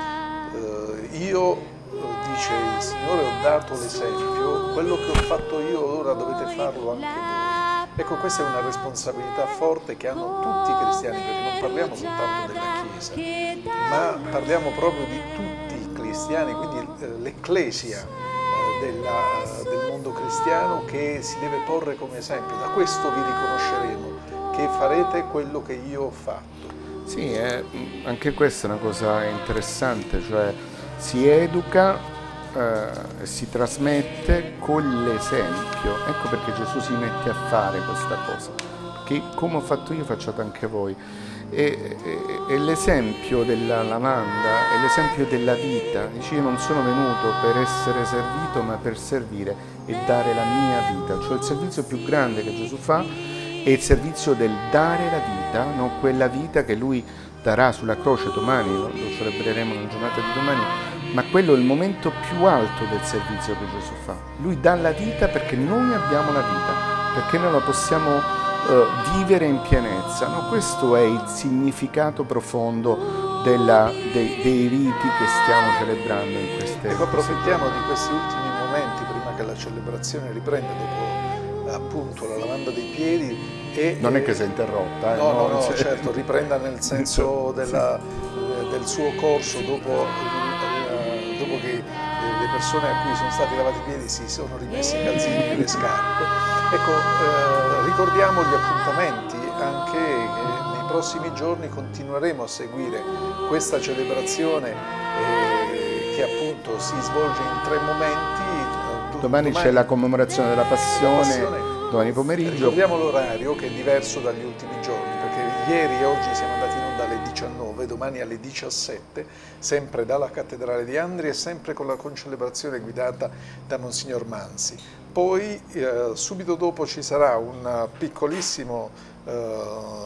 Eh, io, dice il Signore, ho dato l'esempio, quello che ho fatto io ora dovete farlo anche voi. Ecco, questa è una responsabilità forte che hanno tutti i cristiani, perché non parliamo soltanto della Chiesa, ma parliamo proprio di tutti i cristiani, quindi eh, l'Ecclesia Della, del mondo cristiano, che si deve porre come esempio. Da questo vi riconosceremo, che farete quello che io ho fatto.
Sì, eh, anche questa è una cosa interessante, cioè si educa e eh, si trasmette con l'esempio. Ecco perché Gesù si mette a fare questa cosa, che come ho fatto io facciate anche voi. E, e, e l'esempio della lavanda è l'esempio della vita. Dice: io non sono venuto per essere servito, ma per servire e dare la mia vita. Cioè il servizio più grande che Gesù fa è il servizio del dare la vita, no? Quella vita che Lui darà sulla croce domani, lo, lo celebreremo nella giornata di domani, ma quello è il momento più alto del servizio che Gesù fa. Lui dà la vita perché noi abbiamo la vita, perché noi la possiamo Uh, vivere in pienezza, no? Questo è il significato profondo della, dei, dei riti che stiamo celebrando in queste.
Ecco, approfittiamo di questi ultimi momenti prima che la celebrazione riprenda, dopo appunto la lavanda dei piedi. E,
non è che si è interrotta, eh?
No, no, no,
cioè...
certo, riprenda nel senso della, sì. del suo corso dopo, dopo che le persone a cui sono stati lavati i piedi si sono rimessi i calzini e le scarpe. Ecco, eh, ricordiamo gli appuntamenti, anche eh, nei prossimi giorni continueremo a seguire questa celebrazione eh, che appunto si svolge in tre momenti.
Domani, domani c'è la commemorazione della passione, passione, domani pomeriggio.
Ricordiamo l'orario che è diverso dagli ultimi giorni, perché ieri e oggi siamo andati in onda alle diciannove, domani alle diciassette, sempre dalla Cattedrale di Andria e sempre con la concelebrazione guidata da Monsignor Mansi. Poi eh, subito dopo ci sarà un piccolissimo eh,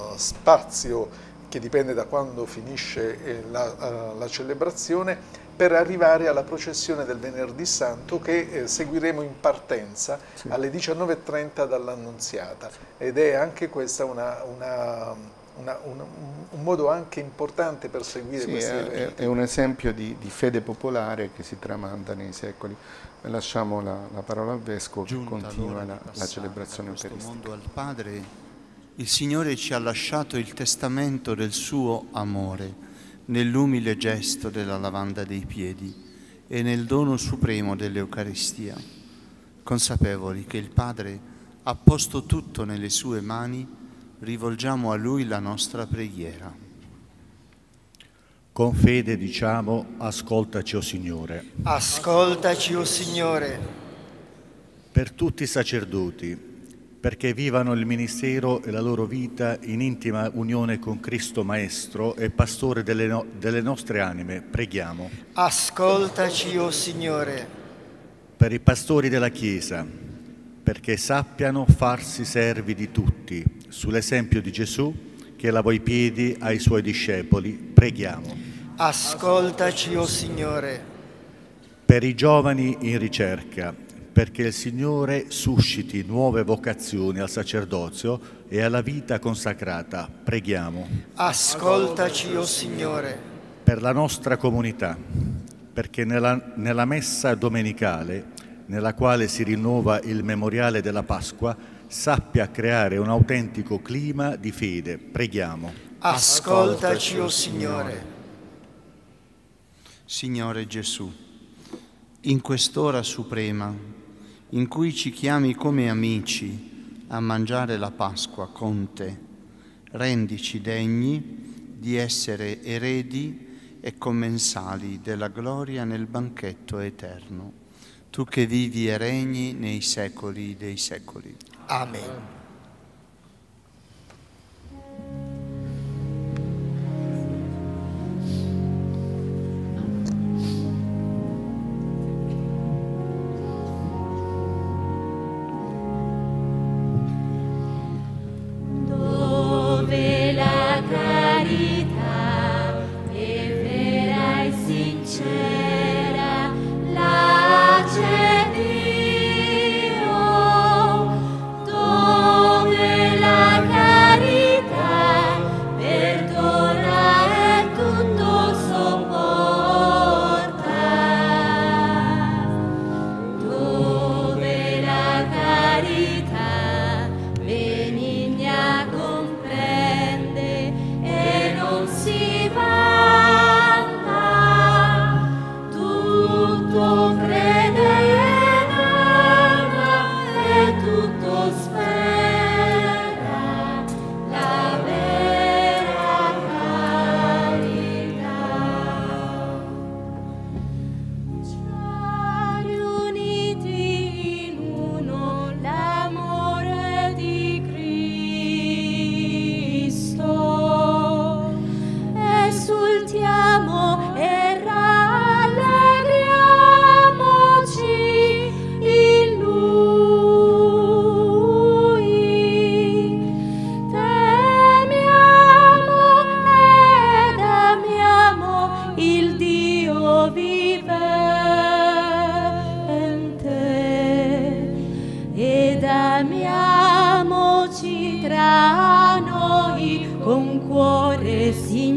spazio che dipende da quando finisce eh, la, uh, la celebrazione, per arrivare alla processione del Venerdì Santo che eh, seguiremo in partenza sì. alle diciannove e trenta dall'Annunziata, ed è anche questa una, una, una, una, un modo anche importante per seguire
sì,
questi
è,
eventi.
È un esempio di, di fede popolare che si tramanda nei secoli. Lasciamo la, la parola al Vescovo, che continua la, la celebrazione eucaristica.
Mondo al Padre, il Signore ci ha lasciato il testamento del suo amore nell'umile gesto della lavanda dei piedi e nel dono supremo dell'Eucaristia, consapevoli che il Padre ha posto tutto nelle sue mani, rivolgiamo a Lui la nostra preghiera.
Con fede diciamo: ascoltaci, o Signore.
Ascoltaci, o Signore.
Per tutti i sacerdoti, perché vivano il ministero e la loro vita in intima unione con Cristo Maestro e Pastore delle, no- delle nostre anime, preghiamo.
Ascoltaci, o Signore.
Per i pastori della Chiesa, perché sappiano farsi servi di tutti, sull'esempio di Gesù che lavò i piedi ai suoi discepoli, preghiamo.
Ascoltaci, o Signore.
Per i giovani in ricerca, perché il Signore susciti nuove vocazioni al sacerdozio e alla vita consacrata, preghiamo.
Ascoltaci, o Signore.
per la nostra comunità, perché nella, nella messa domenicale, nella quale si rinnova il memoriale della Pasqua, sappia creare un autentico clima di fede. Preghiamo.
Ascoltaci, o Signore.
Signore Gesù, in quest'ora suprema, in cui ci chiami come amici a mangiare la Pasqua con te, rendici degni di essere eredi e commensali della gloria nel banchetto eterno. Tu che vivi e regni nei secoli dei secoli.
Amen.
Dove la carità è vera e sincera, là c'è Dio. Dove la carità perdona e tutto sopporta. Dove la carità benigna comprende e non si vanta, tutto crede e ama e tutto spera, la vera carità. Ci riuniti in uno l'amore di Cristo, esultiamo e rallegriamoci in Lui. Temiamo ed amiamo il Dio vivente ed amiamoci tra noi con cuore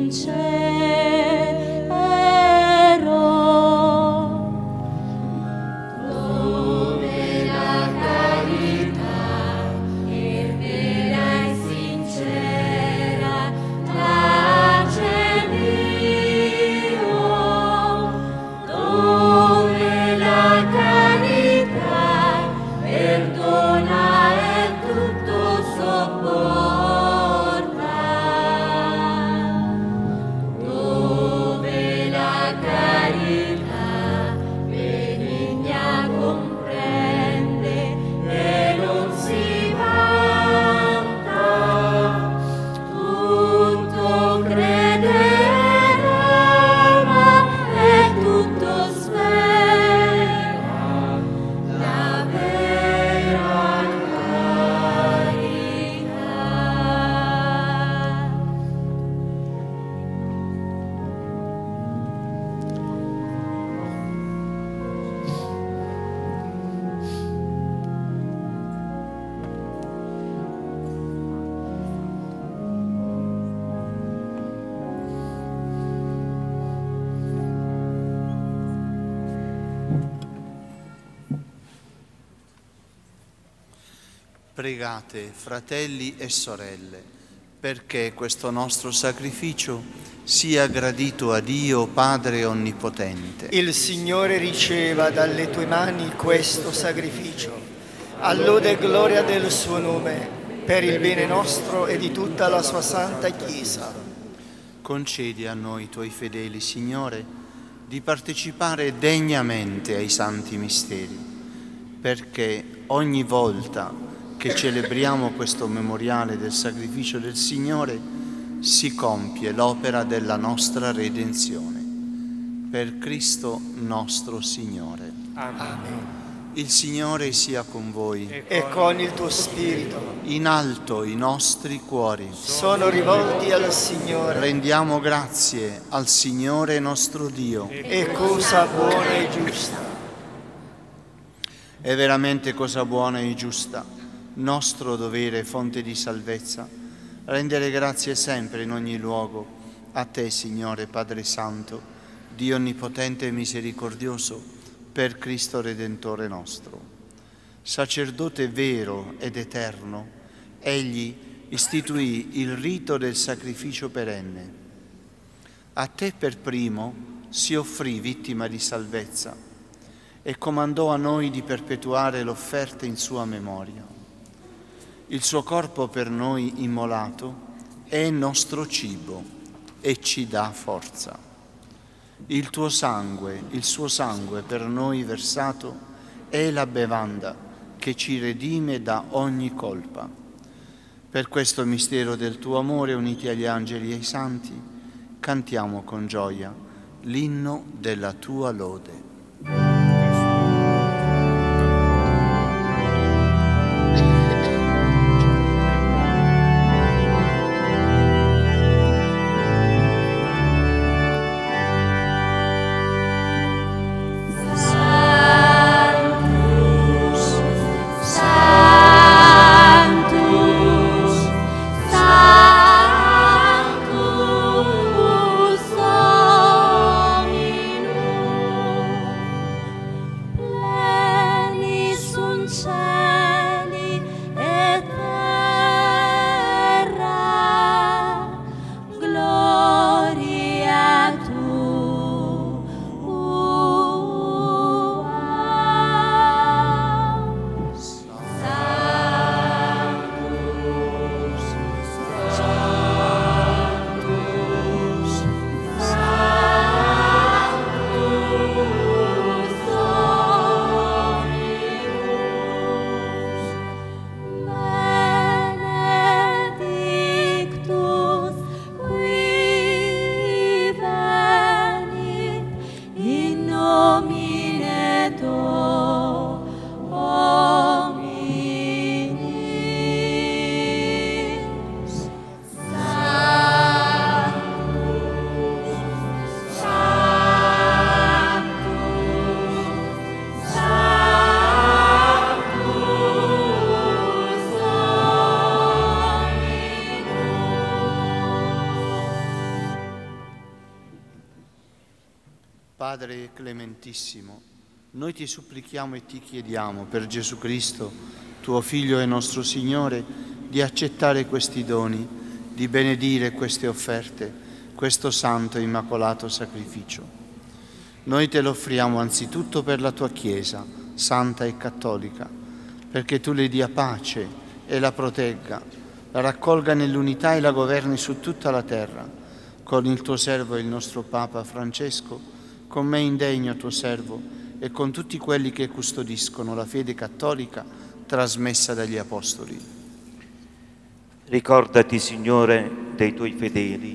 sincero. Dove la carità è vera e sincera, là c'è Dio. Dove la carità perdona e tutto sopporta. Dove la carità benigna comprende e non si vanta, tutto crede e ama e tutto spera, la vera carità.
Pregate, fratelli e sorelle, perché questo nostro sacrificio sia gradito a Dio Padre Onnipotente.
Il Signore riceva dalle tue mani questo sacrificio, all'ode e gloria del suo nome, per il bene nostro e di tutta la sua santa Chiesa.
Concedi a noi, tuoi fedeli, Signore, di partecipare degnamente ai santi misteri, perché ogni volta che celebriamo questo memoriale del sacrificio del Signore si compie l'opera della nostra redenzione. Per Cristo nostro Signore.
Amen.
Il Signore sia con voi.
E con il tuo spirito.
In alto i nostri cuori
Sono rivolti al Signore.
rendiamo grazie al Signore nostro Dio.
È cosa buona e giusta.
È veramente cosa buona e giusta, nostro dovere e fonte di salvezza, rendere grazie sempre in ogni luogo A te, Signore Padre Santo, Dio Onnipotente e Misericordioso, per Cristo Redentore nostro. Sacerdote vero ed eterno, Egli istituì il rito del sacrificio perenne. A te per primo si offrì vittima di salvezza e comandò a noi di perpetuare l'offerta in sua memoria. Il suo corpo per noi immolato è nostro cibo e ci dà forza. Il tuo sangue, il suo sangue per noi versato, è la bevanda che ci redime da ogni colpa. Per questo mistero del tuo amore, uniti agli angeli e ai santi, cantiamo con gioia l'inno della tua lode. Padre clementissimo, noi ti supplichiamo e ti chiediamo per Gesù Cristo, tuo Figlio e nostro Signore, di accettare questi doni, di benedire queste offerte, questo santo e immacolato sacrificio. Noi te lo offriamo anzitutto per la tua Chiesa, santa e cattolica, perché tu le dia pace e la protegga, la raccolga nell'unità e la governi su tutta la terra, con il tuo servo e il nostro Papa Francesco, con me indegno tuo servo e con tutti quelli che custodiscono la fede cattolica trasmessa dagli Apostoli.
Ricordati, Signore, dei tuoi fedeli.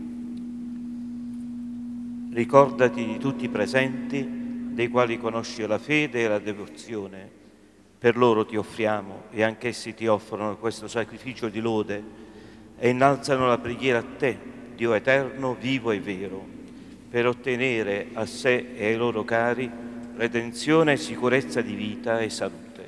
Ricordati di tutti i presenti, dei quali conosci la fede e la devozione. Per loro ti offriamo, e anch'essi ti offrono questo sacrificio di lode, e innalzano la preghiera a te, Dio eterno, vivo e vero, per ottenere a sé e ai loro cari redenzione, sicurezza di vita e salute.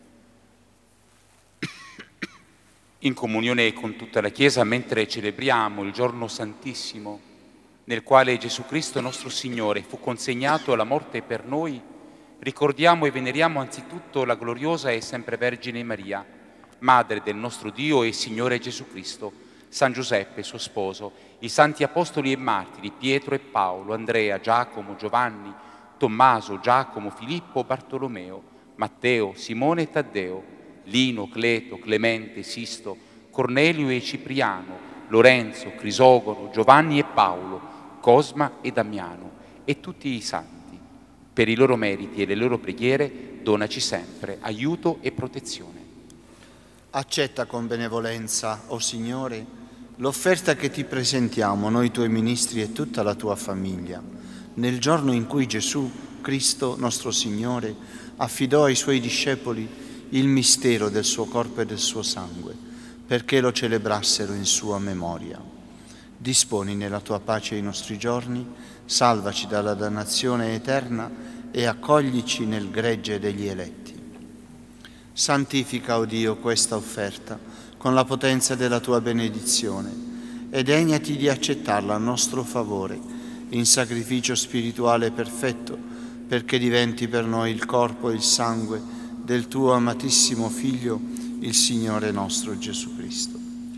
In comunione con tutta la Chiesa, mentre celebriamo il giorno santissimo, nel quale Gesù Cristo nostro Signore fu consegnato alla morte per noi, ricordiamo e veneriamo anzitutto la gloriosa e sempre Vergine Maria, Madre del nostro Dio e Signore Gesù Cristo, San Giuseppe, suo sposo, i santi apostoli e martiri Pietro e Paolo, Andrea, Giacomo, Giovanni, Tommaso, Giacomo, Filippo, Bartolomeo, Matteo, Simone e Taddeo, Lino, Cleto, Clemente, Sisto, Cornelio e Cipriano, Lorenzo, Crisogono, Giovanni e Paolo, Cosma e Damiano e tutti i santi. Per i loro meriti e le loro preghiere donaci sempre aiuto e protezione.
Accetta con benevolenza, o Signore, l'offerta che ti presentiamo, noi tuoi ministri e tutta la tua famiglia, nel giorno in cui Gesù Cristo, nostro Signore, affidò ai suoi discepoli il mistero del suo corpo e del suo sangue, perché lo celebrassero in sua memoria. Disponi nella tua pace i nostri giorni, salvaci dalla dannazione eterna e accoglici nel gregge degli eletti. Santifica, o Dio, questa offerta con la potenza della tua benedizione e degnati di accettarla a nostro favore in sacrificio spirituale perfetto, perché diventi per noi il corpo e il sangue del tuo amatissimo Figlio, il Signore nostro Gesù Cristo.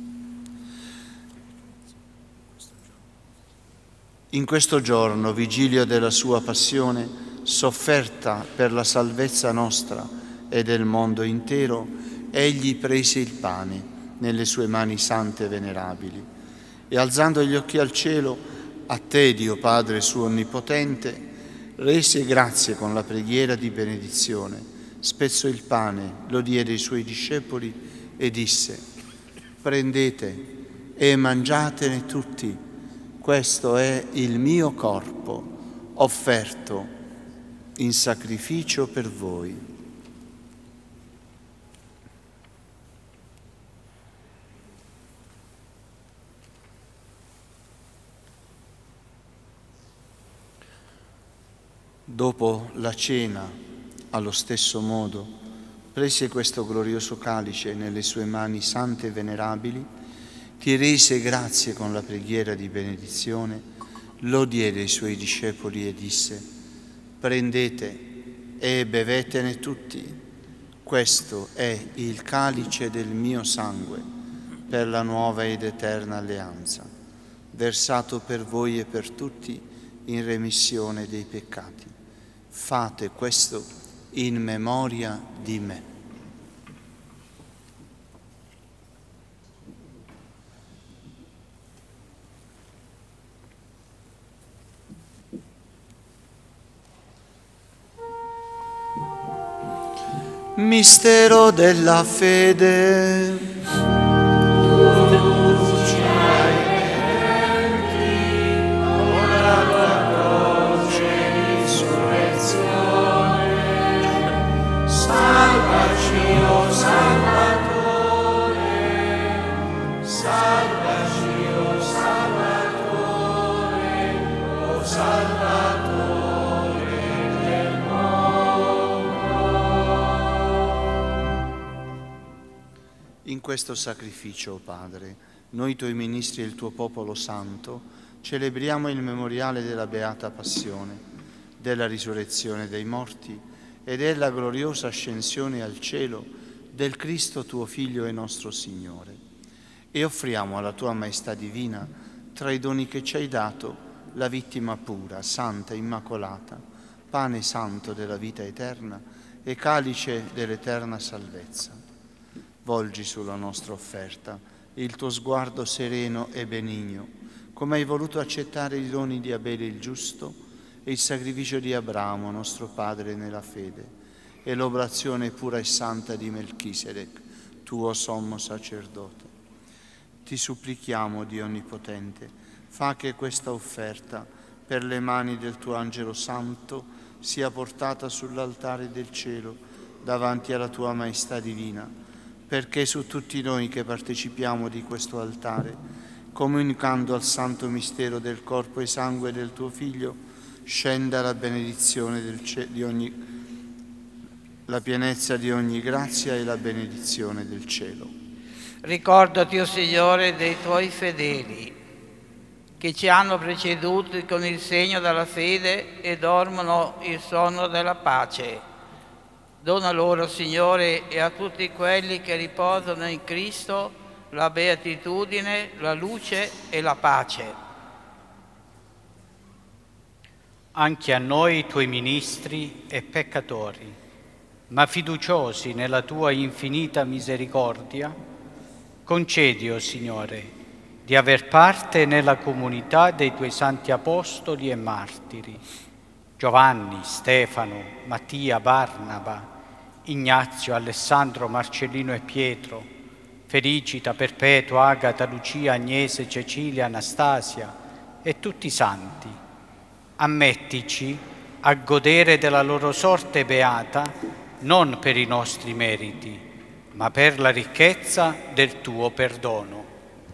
In questo giorno, vigilio della sua passione, sofferta per la salvezza nostra e del mondo intero, egli prese il pane nelle sue mani sante e venerabili e, alzando gli occhi al cielo, a te, Dio Padre suo onnipotente, rese grazie con la preghiera di benedizione, spezzò il pane, lo diede ai suoi discepoli e disse: prendete e mangiatene tutti, questo è il mio corpo offerto in sacrificio per voi. Dopo la cena, allo stesso modo, prese questo glorioso calice nelle sue mani sante e venerabili, ti rese grazie con la preghiera di benedizione, lo diede ai suoi discepoli e disse: prendete e bevetene tutti, questo è il calice del mio sangue per la nuova ed eterna alleanza, versato per voi e per tutti in remissione dei peccati. Fate questo in memoria di me. Mistero della fede. In questo sacrificio, Padre, noi tuoi ministri e il tuo popolo santo celebriamo il memoriale della Beata Passione, della risurrezione dei morti e della gloriosa ascensione al cielo del Cristo tuo Figlio e nostro Signore. E offriamo alla tua Maestà Divina, tra i doni che ci hai dato, la vittima pura, santa, immacolata, pane santo della vita eterna e calice dell'eterna salvezza. Volgi sulla nostra offerta il tuo sguardo sereno e benigno, come hai voluto accettare i doni di Abele il giusto e il sacrificio di Abramo, nostro padre nella fede, e l'oblazione pura e santa di Melchisedec, tuo sommo sacerdote. Ti supplichiamo, Dio Onnipotente, fa che questa offerta, per le mani del tuo Angelo Santo, sia portata sull'altare del cielo davanti alla tua Maestà Divina, perché su tutti noi che partecipiamo di questo altare, comunicando al santo mistero del corpo e sangue del tuo Figlio, scenda la benedizione del cielo, di ogni, la pienezza di ogni grazia e la benedizione del cielo.
Ricordati, o Signore, dei tuoi fedeli, che ci hanno preceduti con il segno della fede e dormono il sonno della pace. Dona loro, Signore, e a tutti quelli che riposano in Cristo la beatitudine, la luce e la pace.
Anche a noi, tuoi ministri e peccatori, ma fiduciosi nella tua infinita misericordia, concedi, o Signore, di aver parte nella comunità dei tuoi santi apostoli e martiri, Giovanni, Stefano, Mattia, Barnaba, Ignazio, Alessandro, Marcellino e Pietro, Felicita, Perpetua, Agata, Lucia, Agnese, Cecilia, Anastasia e tutti i santi. Ammettici a godere della loro sorte beata non per i nostri meriti, ma per la ricchezza del tuo perdono.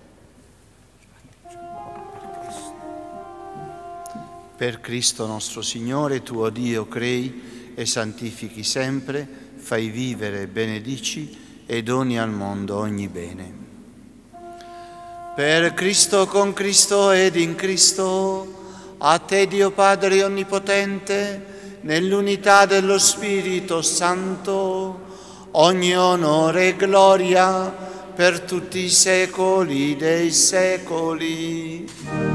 Per Cristo nostro Signore, tuo Dio, crei e santifichi sempre, fai vivere, benedici e doni al mondo ogni bene. Per Cristo, con Cristo ed in Cristo, a te Dio Padre Onnipotente, nell'unità dello Spirito Santo, ogni onore e gloria per tutti i secoli dei secoli.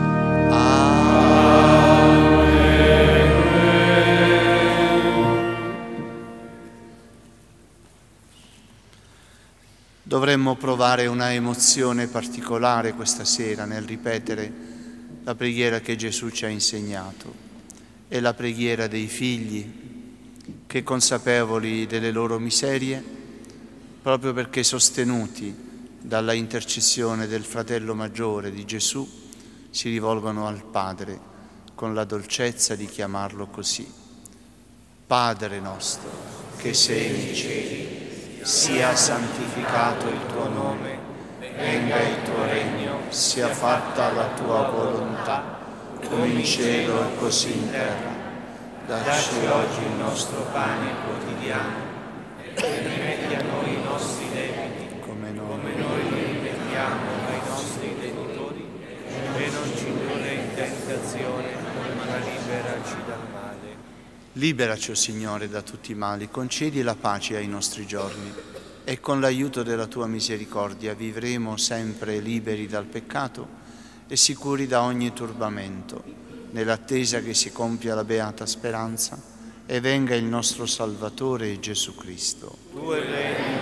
Dovremmo provare una emozione particolare questa sera nel ripetere la preghiera che Gesù ci ha insegnato. È la preghiera dei figli che, consapevoli delle loro miserie, proprio perché sostenuti dalla intercessione del fratello maggiore di Gesù, si rivolgono al Padre con la dolcezza di chiamarlo così. Padre nostro, che sei nei cieli, sia santificato il tuo nome, venga il tuo regno, sia fatta la tua volontà, come in cielo e così in terra. Dacci oggi il nostro pane quotidiano e rimetti a noi i nostri debiti, come noi li rimettiamo ai nostri debitori, e non ci indurre in tentazione, ma liberaci dal male. Liberaci, o Signore, da tutti i mali, concedi la pace ai nostri giorni e con l'aiuto della tua misericordia vivremo sempre liberi dal peccato e sicuri da ogni turbamento, nell'attesa che si compia la beata speranza e venga il nostro Salvatore Gesù Cristo. Tu regni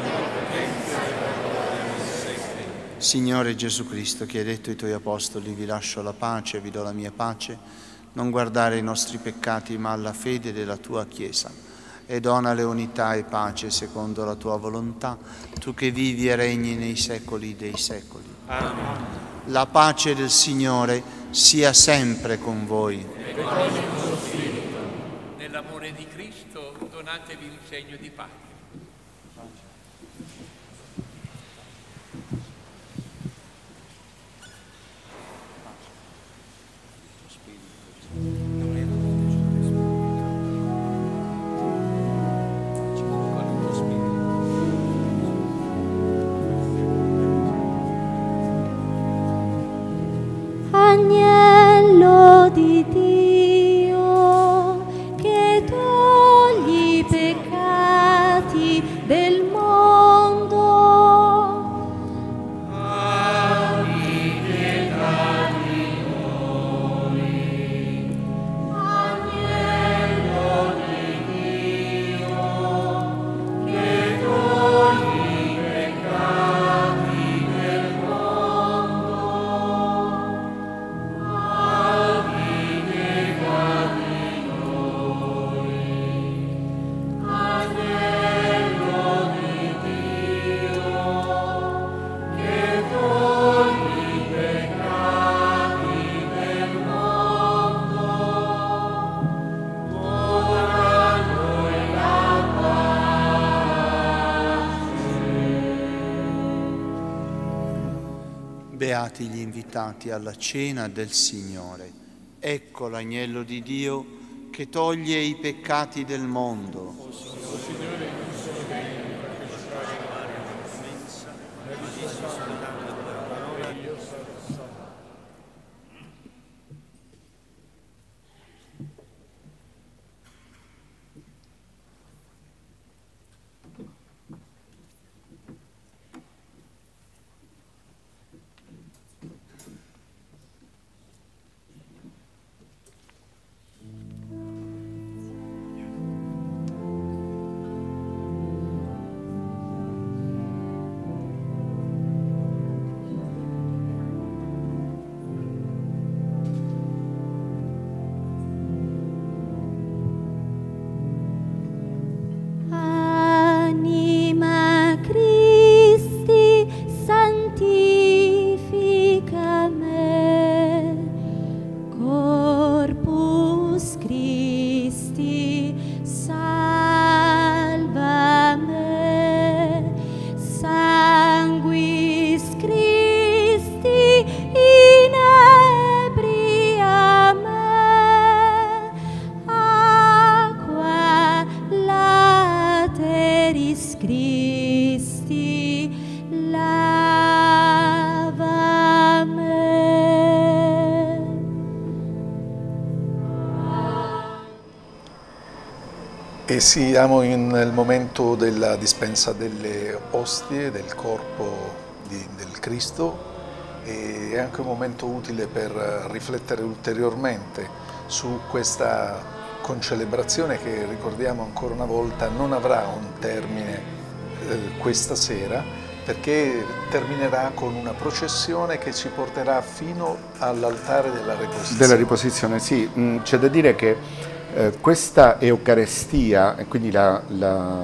Signore Gesù Cristo, che hai detto ai tuoi apostoli: vi lascio la pace, vi do la mia pace, non guardare i nostri peccati ma alla fede della tua Chiesa, e donale unità e pace secondo la tua volontà, tu che vivi e regni nei secoli dei secoli.
Amen.
La pace del Signore sia sempre con voi.
E con il tuo spirito. Nell'amore di Cristo donatevi un segno di pace.
Agnello di Dio, che togli i peccati del mondo, abbi pietà di noi. Agnello di Dio, che togli i peccati del mondo, abbi pietà di noi. Agnello di Dio, che togli i peccati del mondo, ora a noi la pace.
Beati gli invitati alla cena del Signore. Ecco l'agnello di Dio che toglie i peccati del mondo.
Anima Christi, santifica me. Corpus Christi, salva me. Sanguis Christi, inebria me. Aqua lateris Christi, lava
E siamo in, nel momento della dispensa delle ostie, del corpo di, del Cristo, e è anche un momento utile per riflettere ulteriormente su questa concelebrazione che, ricordiamo ancora una volta, non avrà un termine eh, questa sera, perché terminerà con una processione che ci porterà fino all'altare della riposizione.
Della riposizione, sì. C'è da dire che Eh, questa Eucaristia, e quindi la, la,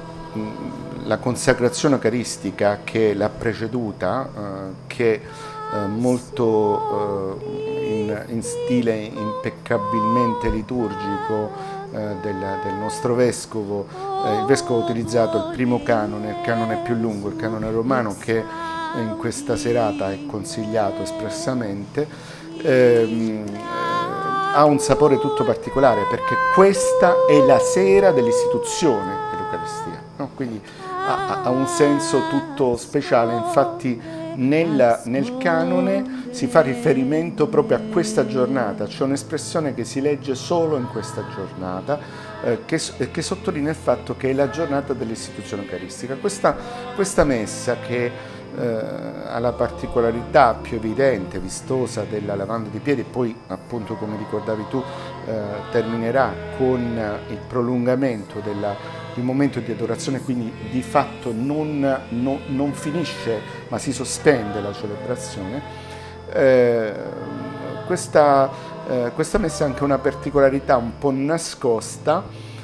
la consacrazione eucaristica che l'ha preceduta, eh, che eh, molto eh, in, in stile impeccabilmente liturgico eh, del, del nostro vescovo, eh, il vescovo ha utilizzato il primo canone, il canone più lungo, il canone romano, che in questa serata è consigliato espressamente. Ehm, ha un sapore tutto particolare, perché questa è la sera dell'istituzione dell'Eucaristia, no? Quindi ha, ha un senso tutto speciale. Infatti nel, nel canone si fa riferimento proprio a questa giornata, c'è un'espressione che si legge solo in questa giornata, eh, che, che sottolinea il fatto che è la giornata dell'istituzione eucaristica. Questa, questa messa, che Eh, ha la particolarità più evidente, vistosa, della lavanda di piedi, poi appunto, come ricordavi tu, eh, terminerà con il prolungamento della, di un momento di adorazione, quindi di fatto non, no, non finisce ma si sospende la celebrazione. Eh, questa, eh, questa messa ha anche una particolarità un po' nascosta,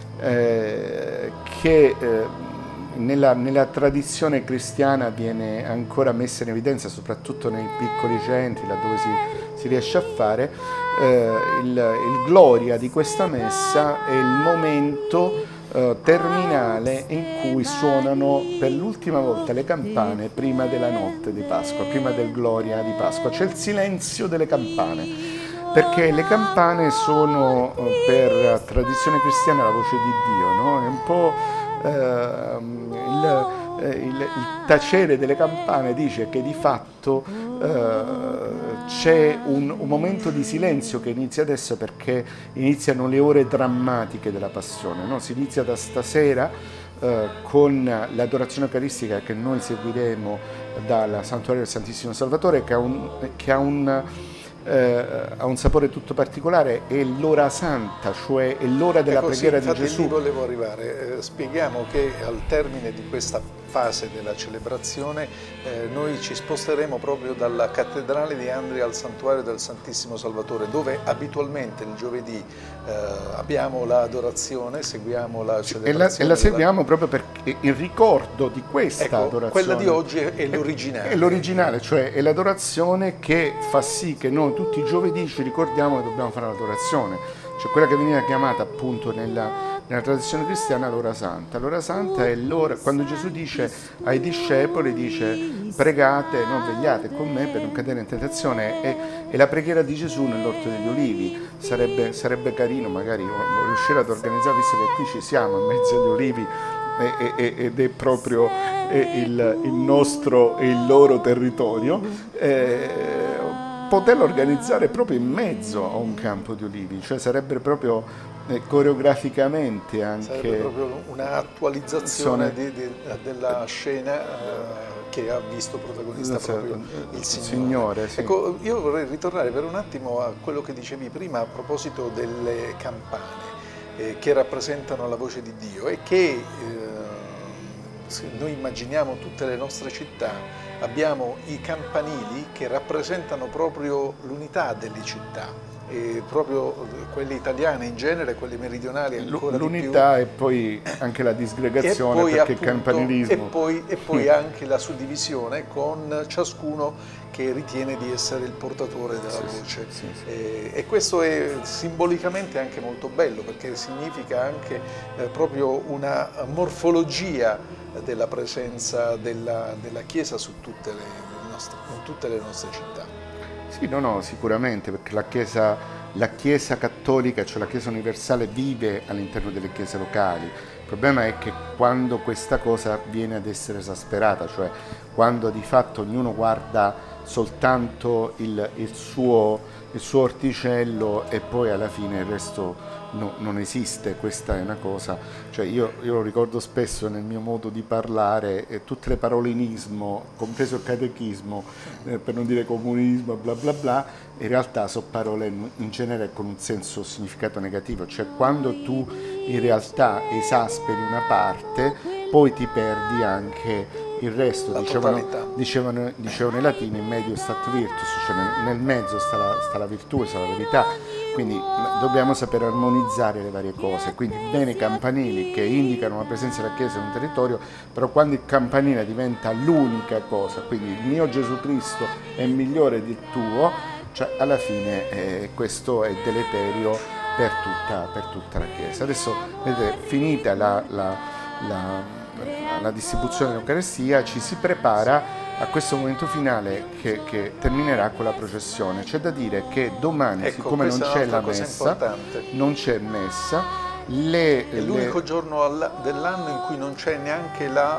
eh, che eh, Nella, nella tradizione cristiana viene ancora messa in evidenza, soprattutto nei piccoli centri, laddove si, si riesce a fare. Eh, il, il gloria di questa messa è il momento eh, terminale in cui suonano per l'ultima volta le campane prima della notte di Pasqua, prima del gloria di Pasqua. C'è il silenzio delle campane, perché le campane sono, per tradizione cristiana, la voce di Dio, no? È un po' Uh, il, il, il tacere delle campane dice che di fatto uh, c'è un, un momento di silenzio che inizia adesso, perché iniziano le ore drammatiche della passione, no? Si inizia da stasera uh, con l'adorazione eucaristica che noi seguiremo dal Santuario del Santissimo Salvatore, che ha un, che ha un Eh, ha un sapore tutto particolare, è l'ora santa, cioè è l'ora della
ecco,
preghiera
sì,
di Gesù.
Lì volevo arrivare. Eh, spieghiamo che al termine di questa fase della celebrazione eh, noi ci sposteremo proprio dalla cattedrale di Andria al Santuario del Santissimo Salvatore, dove abitualmente il giovedì eh, abbiamo l'adorazione, seguiamo la celebrazione.
E la, e la seguiamo della... proprio perché in ricordo di questa
ecco,
adorazione.
Quella di oggi è l'originale.
È l'originale, cioè è l'adorazione che fa sì che noi tutti i giovedì ci ricordiamo che dobbiamo fare l'adorazione, cioè quella che veniva chiamata appunto nella, nella tradizione cristiana l'ora santa. L'ora santa è l'ora, quando Gesù dice ai discepoli, dice pregate, non vegliate con me per non cadere in tentazione, è, è la preghiera di Gesù nell'Orto degli Ulivi. Sarebbe, sarebbe carino magari riuscire ad organizzare, visto che qui ci siamo in mezzo agli ulivi, ed è proprio il, il nostro e il loro territorio, eh, poterlo organizzare proprio in mezzo a un campo di ulivi, cioè sarebbe proprio eh, coreograficamente anche...
Sarebbe proprio un'attualizzazione di, di, della scena eh, che ha visto protagonista proprio il Signore.
Signore sì.
Ecco, io vorrei ritornare per un attimo a quello che dicevi prima a proposito delle campane eh, che rappresentano la voce di Dio e che eh, se noi immaginiamo tutte le nostre città, abbiamo i campanili che rappresentano proprio l'unità delle città, e proprio quelle italiane in genere, quelle meridionali ancora di più.
L'unità e poi anche la disgregazione,
poi,
perché
appunto,
il campanilismo.
E poi, e poi anche la suddivisione con ciascuno che ritiene di essere il portatore della
sì,
voce.
Sì, sì.
E, e questo è simbolicamente anche molto bello, perché significa anche eh, proprio una morfologia della presenza della, della Chiesa su tutte le, le nostre, in tutte le nostre città.
Sì, no, no, sicuramente, perché la Chiesa, la Chiesa cattolica, cioè la Chiesa universale, vive all'interno delle chiese locali. Il problema è che quando questa cosa viene ad essere esasperata, cioè quando di fatto ognuno guarda soltanto il, il, suo, il suo orticello e poi alla fine il resto no, non esiste, questa è una cosa, cioè io, io lo ricordo spesso nel mio modo di parlare, eh, tutte le parole in ismo, compreso il catechismo, eh, per non dire comunismo, bla bla bla, in realtà sono parole in, in genere con un senso significato negativo, cioè quando tu in realtà esasperi una parte, poi ti perdi anche il resto. Dicevano, dicevano, dicevano i latini in medio stat virtus, cioè nel, nel mezzo sta la, sta la virtù, sta la verità, quindi dobbiamo saper armonizzare le varie cose, quindi bene i campanili che indicano la presenza della Chiesa in un territorio, però quando il campanile diventa l'unica cosa, quindi il mio Gesù Cristo è migliore del tuo, cioè alla fine eh, questo è deleterio per tutta, per tutta la Chiesa. Adesso vedete, finita la, la, la la distribuzione dell'Eucaristia, ci si prepara a questo momento finale che, che terminerà con la processione. C'è da dire che domani,
ecco,
siccome non c'è la messa,
importante.
non c'è messa, le,
è l'unico
le...
giorno dell'anno in cui non c'è neanche la,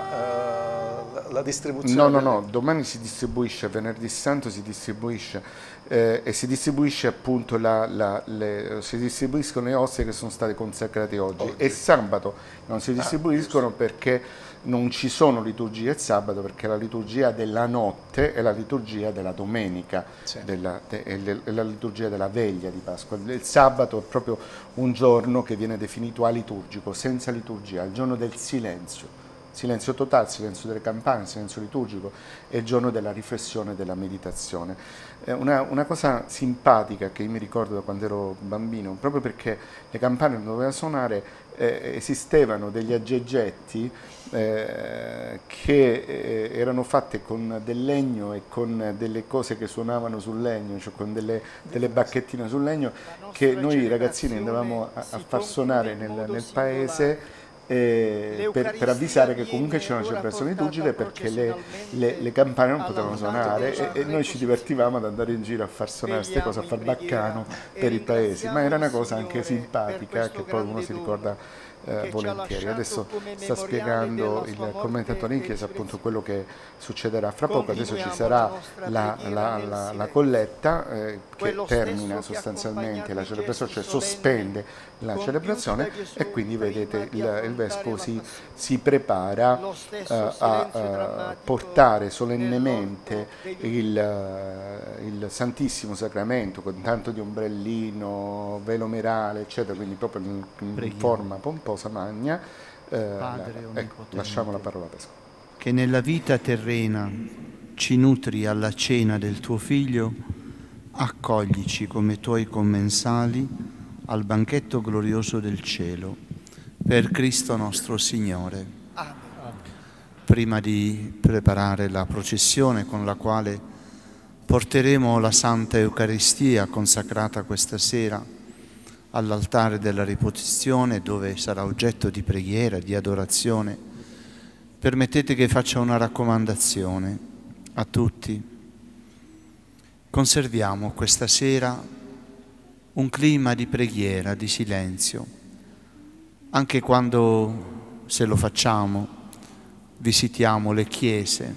uh, la distribuzione.
No, no,
delle...
no, domani si distribuisce, venerdì santo si distribuisce eh, e si distribuisce appunto la, la, le, si distribuiscono le ostie che sono state consacrate oggi, oggi. E sabato non si distribuiscono ah, perché non ci sono liturgie il sabato, perché la liturgia della notte è la liturgia della domenica, sì. della, de, è la liturgia della veglia di Pasqua. Il sabato è proprio un giorno che viene definito aliturgico, senza liturgia, il giorno del silenzio. Silenzio totale, silenzio delle campane, silenzio liturgico, è il giorno della riflessione e della meditazione. Eh, una, una cosa simpatica che io mi ricordo da quando ero bambino, proprio perché le campane non dovevano suonare, eh, esistevano degli aggeggetti eh, che eh, erano fatte con del legno e con delle cose che suonavano sul legno, cioè con delle, delle bacchettine sul legno, che noi ragazzini andavamo a, a far suonare nel, nel paese. Eh, per, per avvisare che comunque c'era una celebrazione liturgica, perché le, le, le campane non potevano suonare e, e noi ci divertivamo ad andare in giro a far suonare queste cose, a far baccano per i paesi, ma era una cosa anche simpatica che poi uno si ricorda eh, volentieri. Adesso sta spiegando il commentatore in chiesa appunto quello che succederà fra poco. Adesso ci sarà la, la, la, la colletta eh, che termina sostanzialmente la celebrazione, cioè sospende la celebrazione, e quindi vedete il, il vescovo si, si prepara uh, a uh, portare solennemente il, uh, il Santissimo Sacramento con tanto di ombrellino, velo merale, eccetera, quindi proprio in, in forma pomposa, magna. Uh,
Padre,
la, ecco, lasciamo la parola a vescovo.
Che nella vita terrena ci nutri alla cena del tuo Figlio, accoglici come tuoi commensali al banchetto glorioso del cielo, per Cristo nostro Signore.
Amen.
Prima di preparare la processione con la quale porteremo la Santa Eucaristia consacrata questa sera all'altare della riposizione, dove sarà oggetto di preghiera, di adorazione, permettete che faccia una raccomandazione a tutti. Conserviamo questa sera un clima di preghiera, di silenzio, anche quando, se lo facciamo, visitiamo le chiese.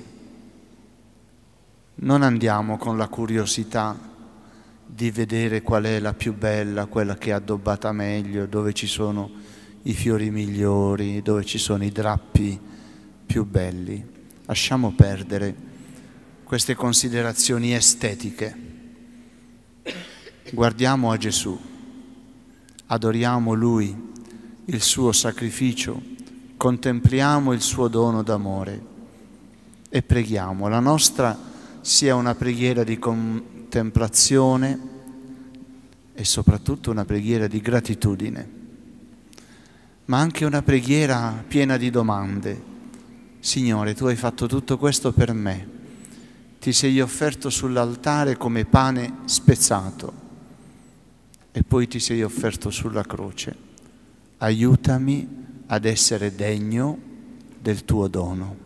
Non andiamo con la curiosità di vedere qual è la più bella, quella che è addobbata meglio, dove ci sono i fiori migliori, dove ci sono i drappi più belli. Lasciamo perdere queste considerazioni estetiche. Guardiamo a Gesù, adoriamo Lui, il suo sacrificio, contempliamo il suo dono d'amore e preghiamo. La nostra sia una preghiera di contemplazione e soprattutto una preghiera di gratitudine, ma anche una preghiera piena di domande. Signore, tu hai fatto tutto questo per me, ti sei offerto sull'altare come pane spezzato, e poi ti sei offerto sulla croce. Aiutami ad essere degno del tuo dono.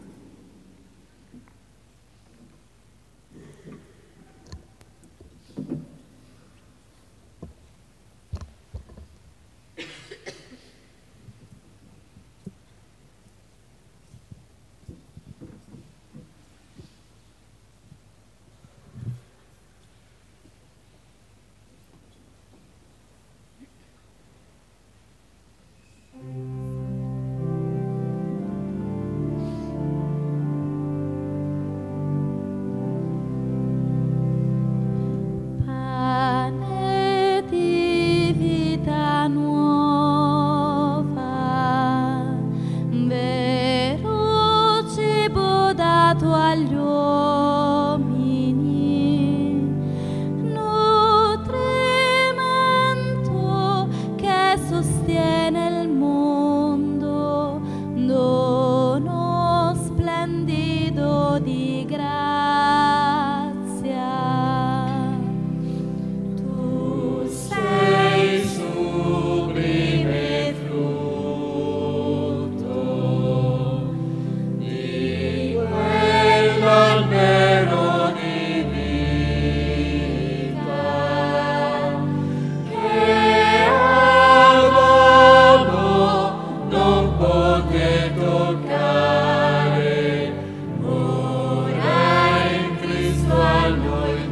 poté toccare, ora in Cristo a noi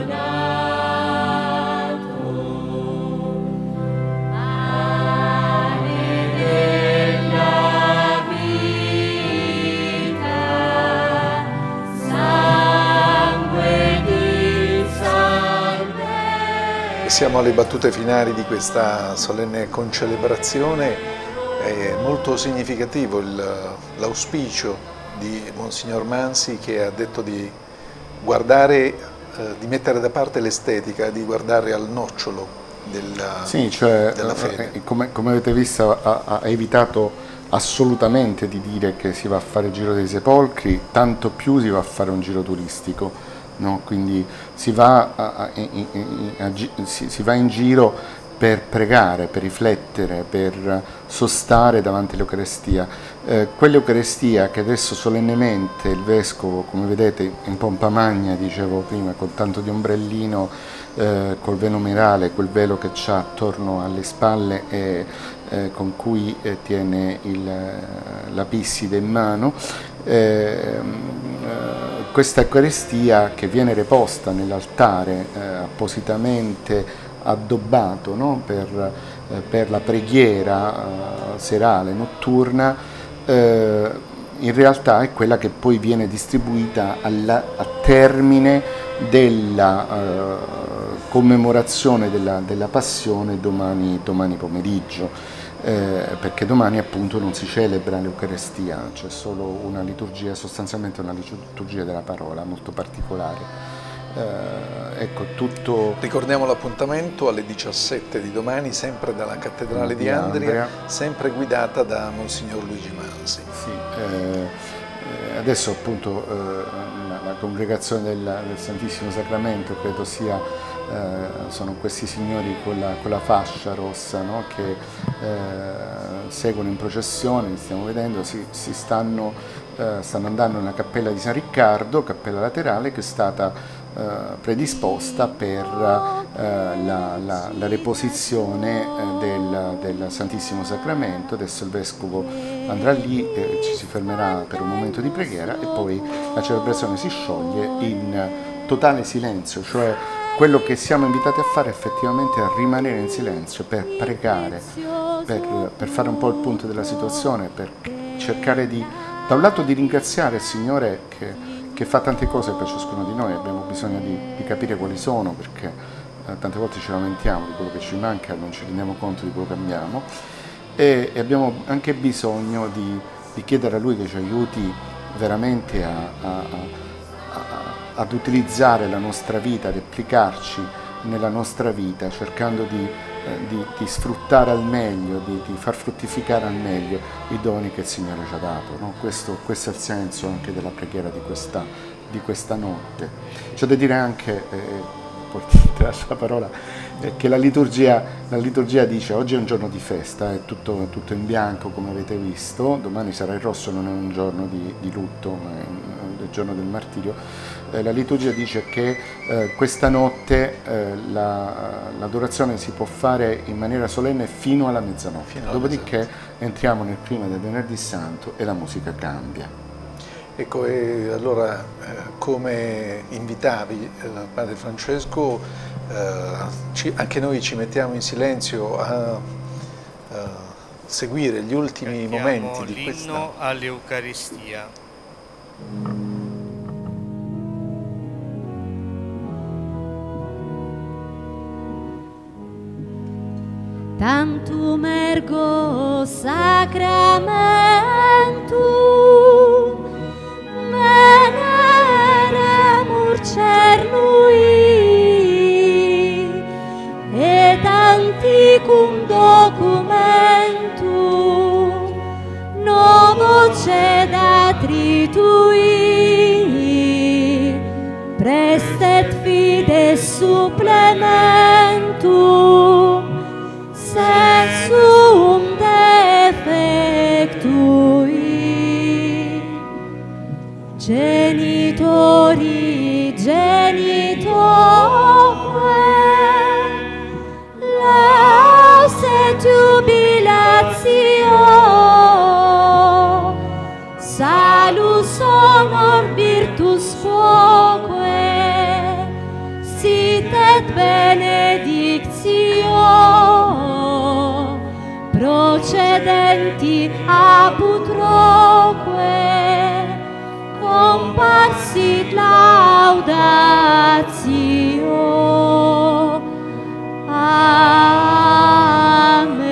donato. Pane della vita, sangue di salvezza.
E siamo alle battute finali di questa solenne concelebrazione. È molto significativo l'auspicio di Monsignor Mansi, che ha detto di guardare, eh, di mettere da parte l'estetica, di guardare al nocciolo della,
sì, cioè,
della fede.
Come, come avete visto, ha, ha evitato assolutamente di dire che si va a fare il giro dei sepolcri, tanto più si va a fare un giro turistico, no? Quindi si va, a, a, a, a, si, si va in giro per pregare, per riflettere, per sostare davanti all'Eucarestia. Eh, quell'Eucarestia che adesso solennemente il Vescovo, come vedete, in pompa magna, dicevo prima, con tanto di ombrellino, eh, col velo mirale, quel velo che c'ha attorno alle spalle e eh, con cui eh, tiene il, la pisside in mano, eh, eh, questa Eucarestia che viene reposta nell'altare eh, appositamente addobbato, no? per, eh, per la preghiera eh, serale, notturna, eh, in realtà è quella che poi viene distribuita alla, a termine della eh, commemorazione della, della Passione domani, domani pomeriggio, eh, perché domani appunto non si celebra l'Eucarestia, c'è solo una liturgia, sostanzialmente una liturgia della parola molto particolare. Eh, ecco, tutto...
Ricordiamo l'appuntamento alle diciassette di domani, sempre dalla Cattedrale di, di Andria, Andria, sempre guidata da Monsignor Luigi Mansi.
Sì, eh, adesso appunto eh, la, la congregazione del, del Santissimo Sacramento credo sia, eh, sono questi signori con la, con la fascia rossa, no? Che eh, seguono in processione, li stiamo vedendo, si, si stanno, eh, stanno andando nella cappella di San Riccardo, cappella laterale, che è stata predisposta per uh, la, la, la reposizione uh, del, del Santissimo Sacramento. Adesso il Vescovo andrà lì, eh, ci si fermerà per un momento di preghiera e poi la celebrazione si scioglie in totale silenzio, cioè quello che siamo invitati a fare effettivamente è a rimanere in silenzio per pregare, per, per fare un po' il punto della situazione, per cercare di, da un lato, di ringraziare il Signore che che fa tante cose per ciascuno di noi, abbiamo bisogno di, di capire quali sono, perché eh, tante volte ci lamentiamo di quello che ci manca, non ci rendiamo conto di quello che abbiamo, e, e abbiamo anche bisogno di, di chiedere a Lui che ci aiuti veramente a, a, a, ad utilizzare la nostra vita, ad applicarci nella nostra vita, cercando di, eh, di, di sfruttare al meglio, di, di far fruttificare al meglio i doni che il Signore ci ha dato, no? Questo, questo è il senso anche della preghiera di questa, di questa notte. C'è da dire anche, eh, poi ti lascio la parola, eh, che la liturgia, la liturgia dice oggi è un giorno di festa, è tutto, tutto in bianco come avete visto, domani sarà il rosso, non è un giorno di, di lutto, ma è un, il giorno del martirio. Eh, la liturgia dice che eh, questa notte eh, l'adorazione la, si può fare in maniera solenne fino alla mezzanotte, fino alla dopodiché mezzanotte. Entriamo nel clima del Venerdì Santo e la musica cambia.
Ecco, e allora eh, come invitavi eh, Padre Francesco, eh, ci, anche noi ci mettiamo in silenzio a, a seguire gli ultimi
Cantiamo
momenti di
l'inno
questa...
all'Eucaristia.
Tantum ergo sacramentum veneremur cernui et anticum documentum novo cedatri tui prestet fides supplementum sensum defectui genitori genitore laus et jubilatio benedictio procedenti ab utroque comparsit laudatio. Amen.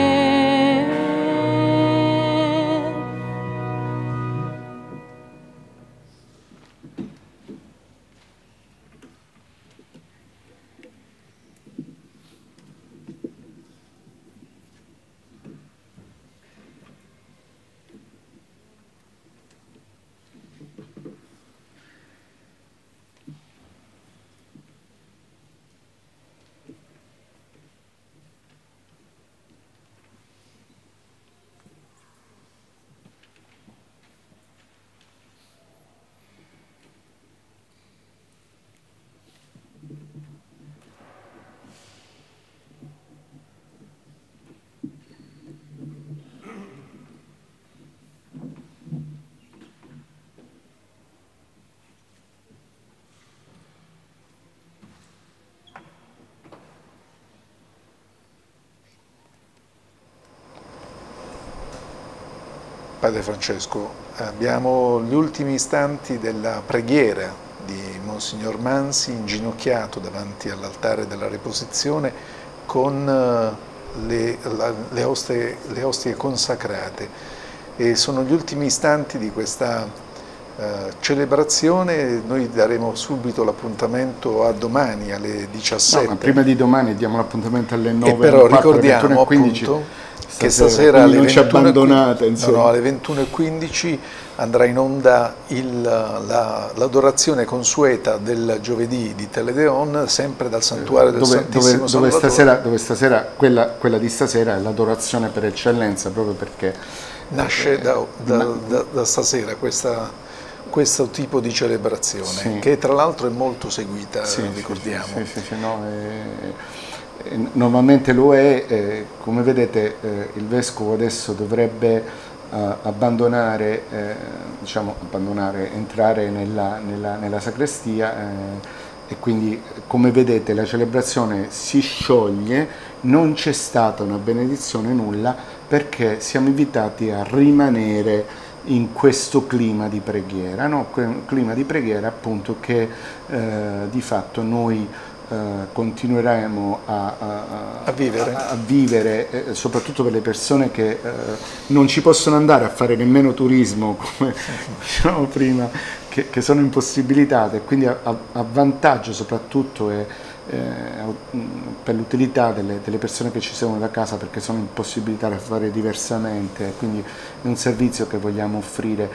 Padre Francesco, abbiamo gli ultimi istanti della preghiera di Monsignor Mansi inginocchiato davanti all'altare della Reposizione con le, la, le, ostie, le ostie consacrate, e sono gli ultimi istanti di questa uh, celebrazione. Noi daremo subito l'appuntamento a domani alle diciassette.
No, ma prima di domani diamo l'appuntamento alle nove.
E però ricordiamo appunto che stasera alle ventuno e quindici andrà in onda l'adorazione la, consueta del giovedì di Teledeon, sempre dal Santuario del
dove,
Santissimo
dove, dove
Salvatore.
Stasera, dove stasera quella, quella di stasera è l'adorazione per eccellenza, proprio perché
nasce eh, da, da, da, da stasera questa, questo tipo di celebrazione, sì, che tra l'altro è molto seguita, sì, ricordiamo.
Sì, sì, sì, sì, no, è, normalmente lo è, eh, come vedete eh, il Vescovo adesso dovrebbe eh, abbandonare, eh, diciamo abbandonare, entrare nella, nella, nella sacrestia eh, e quindi come vedete la celebrazione si scioglie, non c'è stata una benedizione, nulla, perché siamo invitati a rimanere in questo clima di preghiera, no? Un clima di preghiera appunto che eh, di fatto noi Uh, continueremo a, a,
a vivere,
a, a vivere eh, soprattutto per le persone che uh, non ci possono andare a fare nemmeno turismo, come dicevamo prima, che, che sono impossibilitate, quindi a, a vantaggio soprattutto è, eh, per l'utilità delle, delle persone che ci seguono da casa, perché sono impossibilitate a fare diversamente, quindi è un servizio che vogliamo offrire.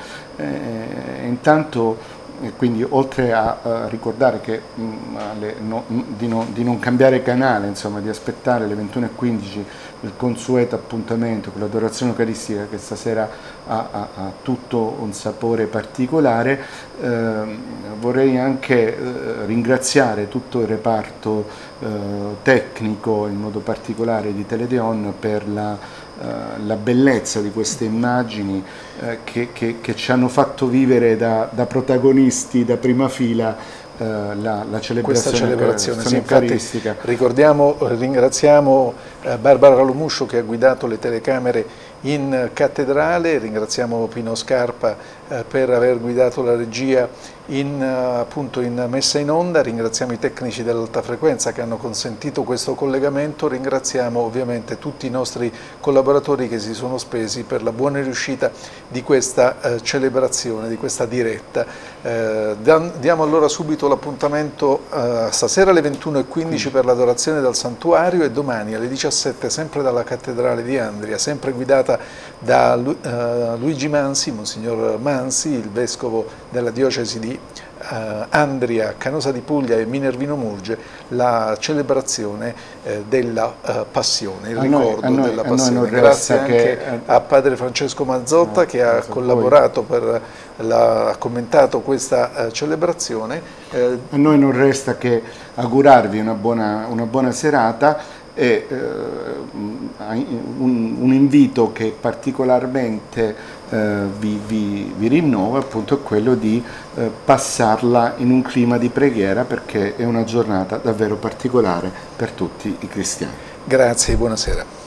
Eh, intanto E quindi oltre a, a ricordare che, mh, alle, no, di, no, di non cambiare canale, insomma, di aspettare le ventuno e quindici il consueto appuntamento con l'adorazione eucaristica, che stasera ha, ha, ha tutto un sapore particolare, eh, vorrei anche eh, ringraziare tutto il reparto eh, tecnico, in modo particolare di Teledeon, per la Uh, la bellezza di queste immagini uh, che, che, che ci hanno fatto vivere da, da protagonisti, da prima fila, uh, la, la celebrazione,
questa celebrazione sì,
eucaristica.
Infatti, ricordiamo, ringraziamo uh, Barbara Lomuscio che ha guidato le telecamere in cattedrale, ringraziamo Pino Scarpa uh, per aver guidato la regia in, uh, appunto in messa in onda, ringraziamo i tecnici dell'alta frequenza che hanno consentito questo collegamento, ringraziamo ovviamente tutti i nostri collaboratori che si sono spesi per la buona riuscita di questa uh, celebrazione, di questa diretta. Uh, diamo allora subito l'appuntamento uh, stasera alle ventuno e quindici per l'adorazione dal santuario, e domani alle diciassette sempre dalla cattedrale di Andria, sempre guidata da Lu uh, Luigi Mansi, Monsignor Mansi, il vescovo della diocesi di Uh, Andria, Canosa di Puglia e Minervino Murge, la celebrazione uh, della uh, Passione, il a ricordo noi, noi, della Passione. Grazie anche che... a Padre Francesco Mazzotta no, che ha collaborato, per la, ha commentato questa uh, celebrazione.
Uh, a noi non resta che augurarvi una buona, una buona serata E eh, un, un invito che particolarmente eh, vi, vi, vi rinnovo appunto è quello di eh, passarla in un clima di preghiera, perché è una giornata davvero particolare per tutti i cristiani.
Grazie e buonasera.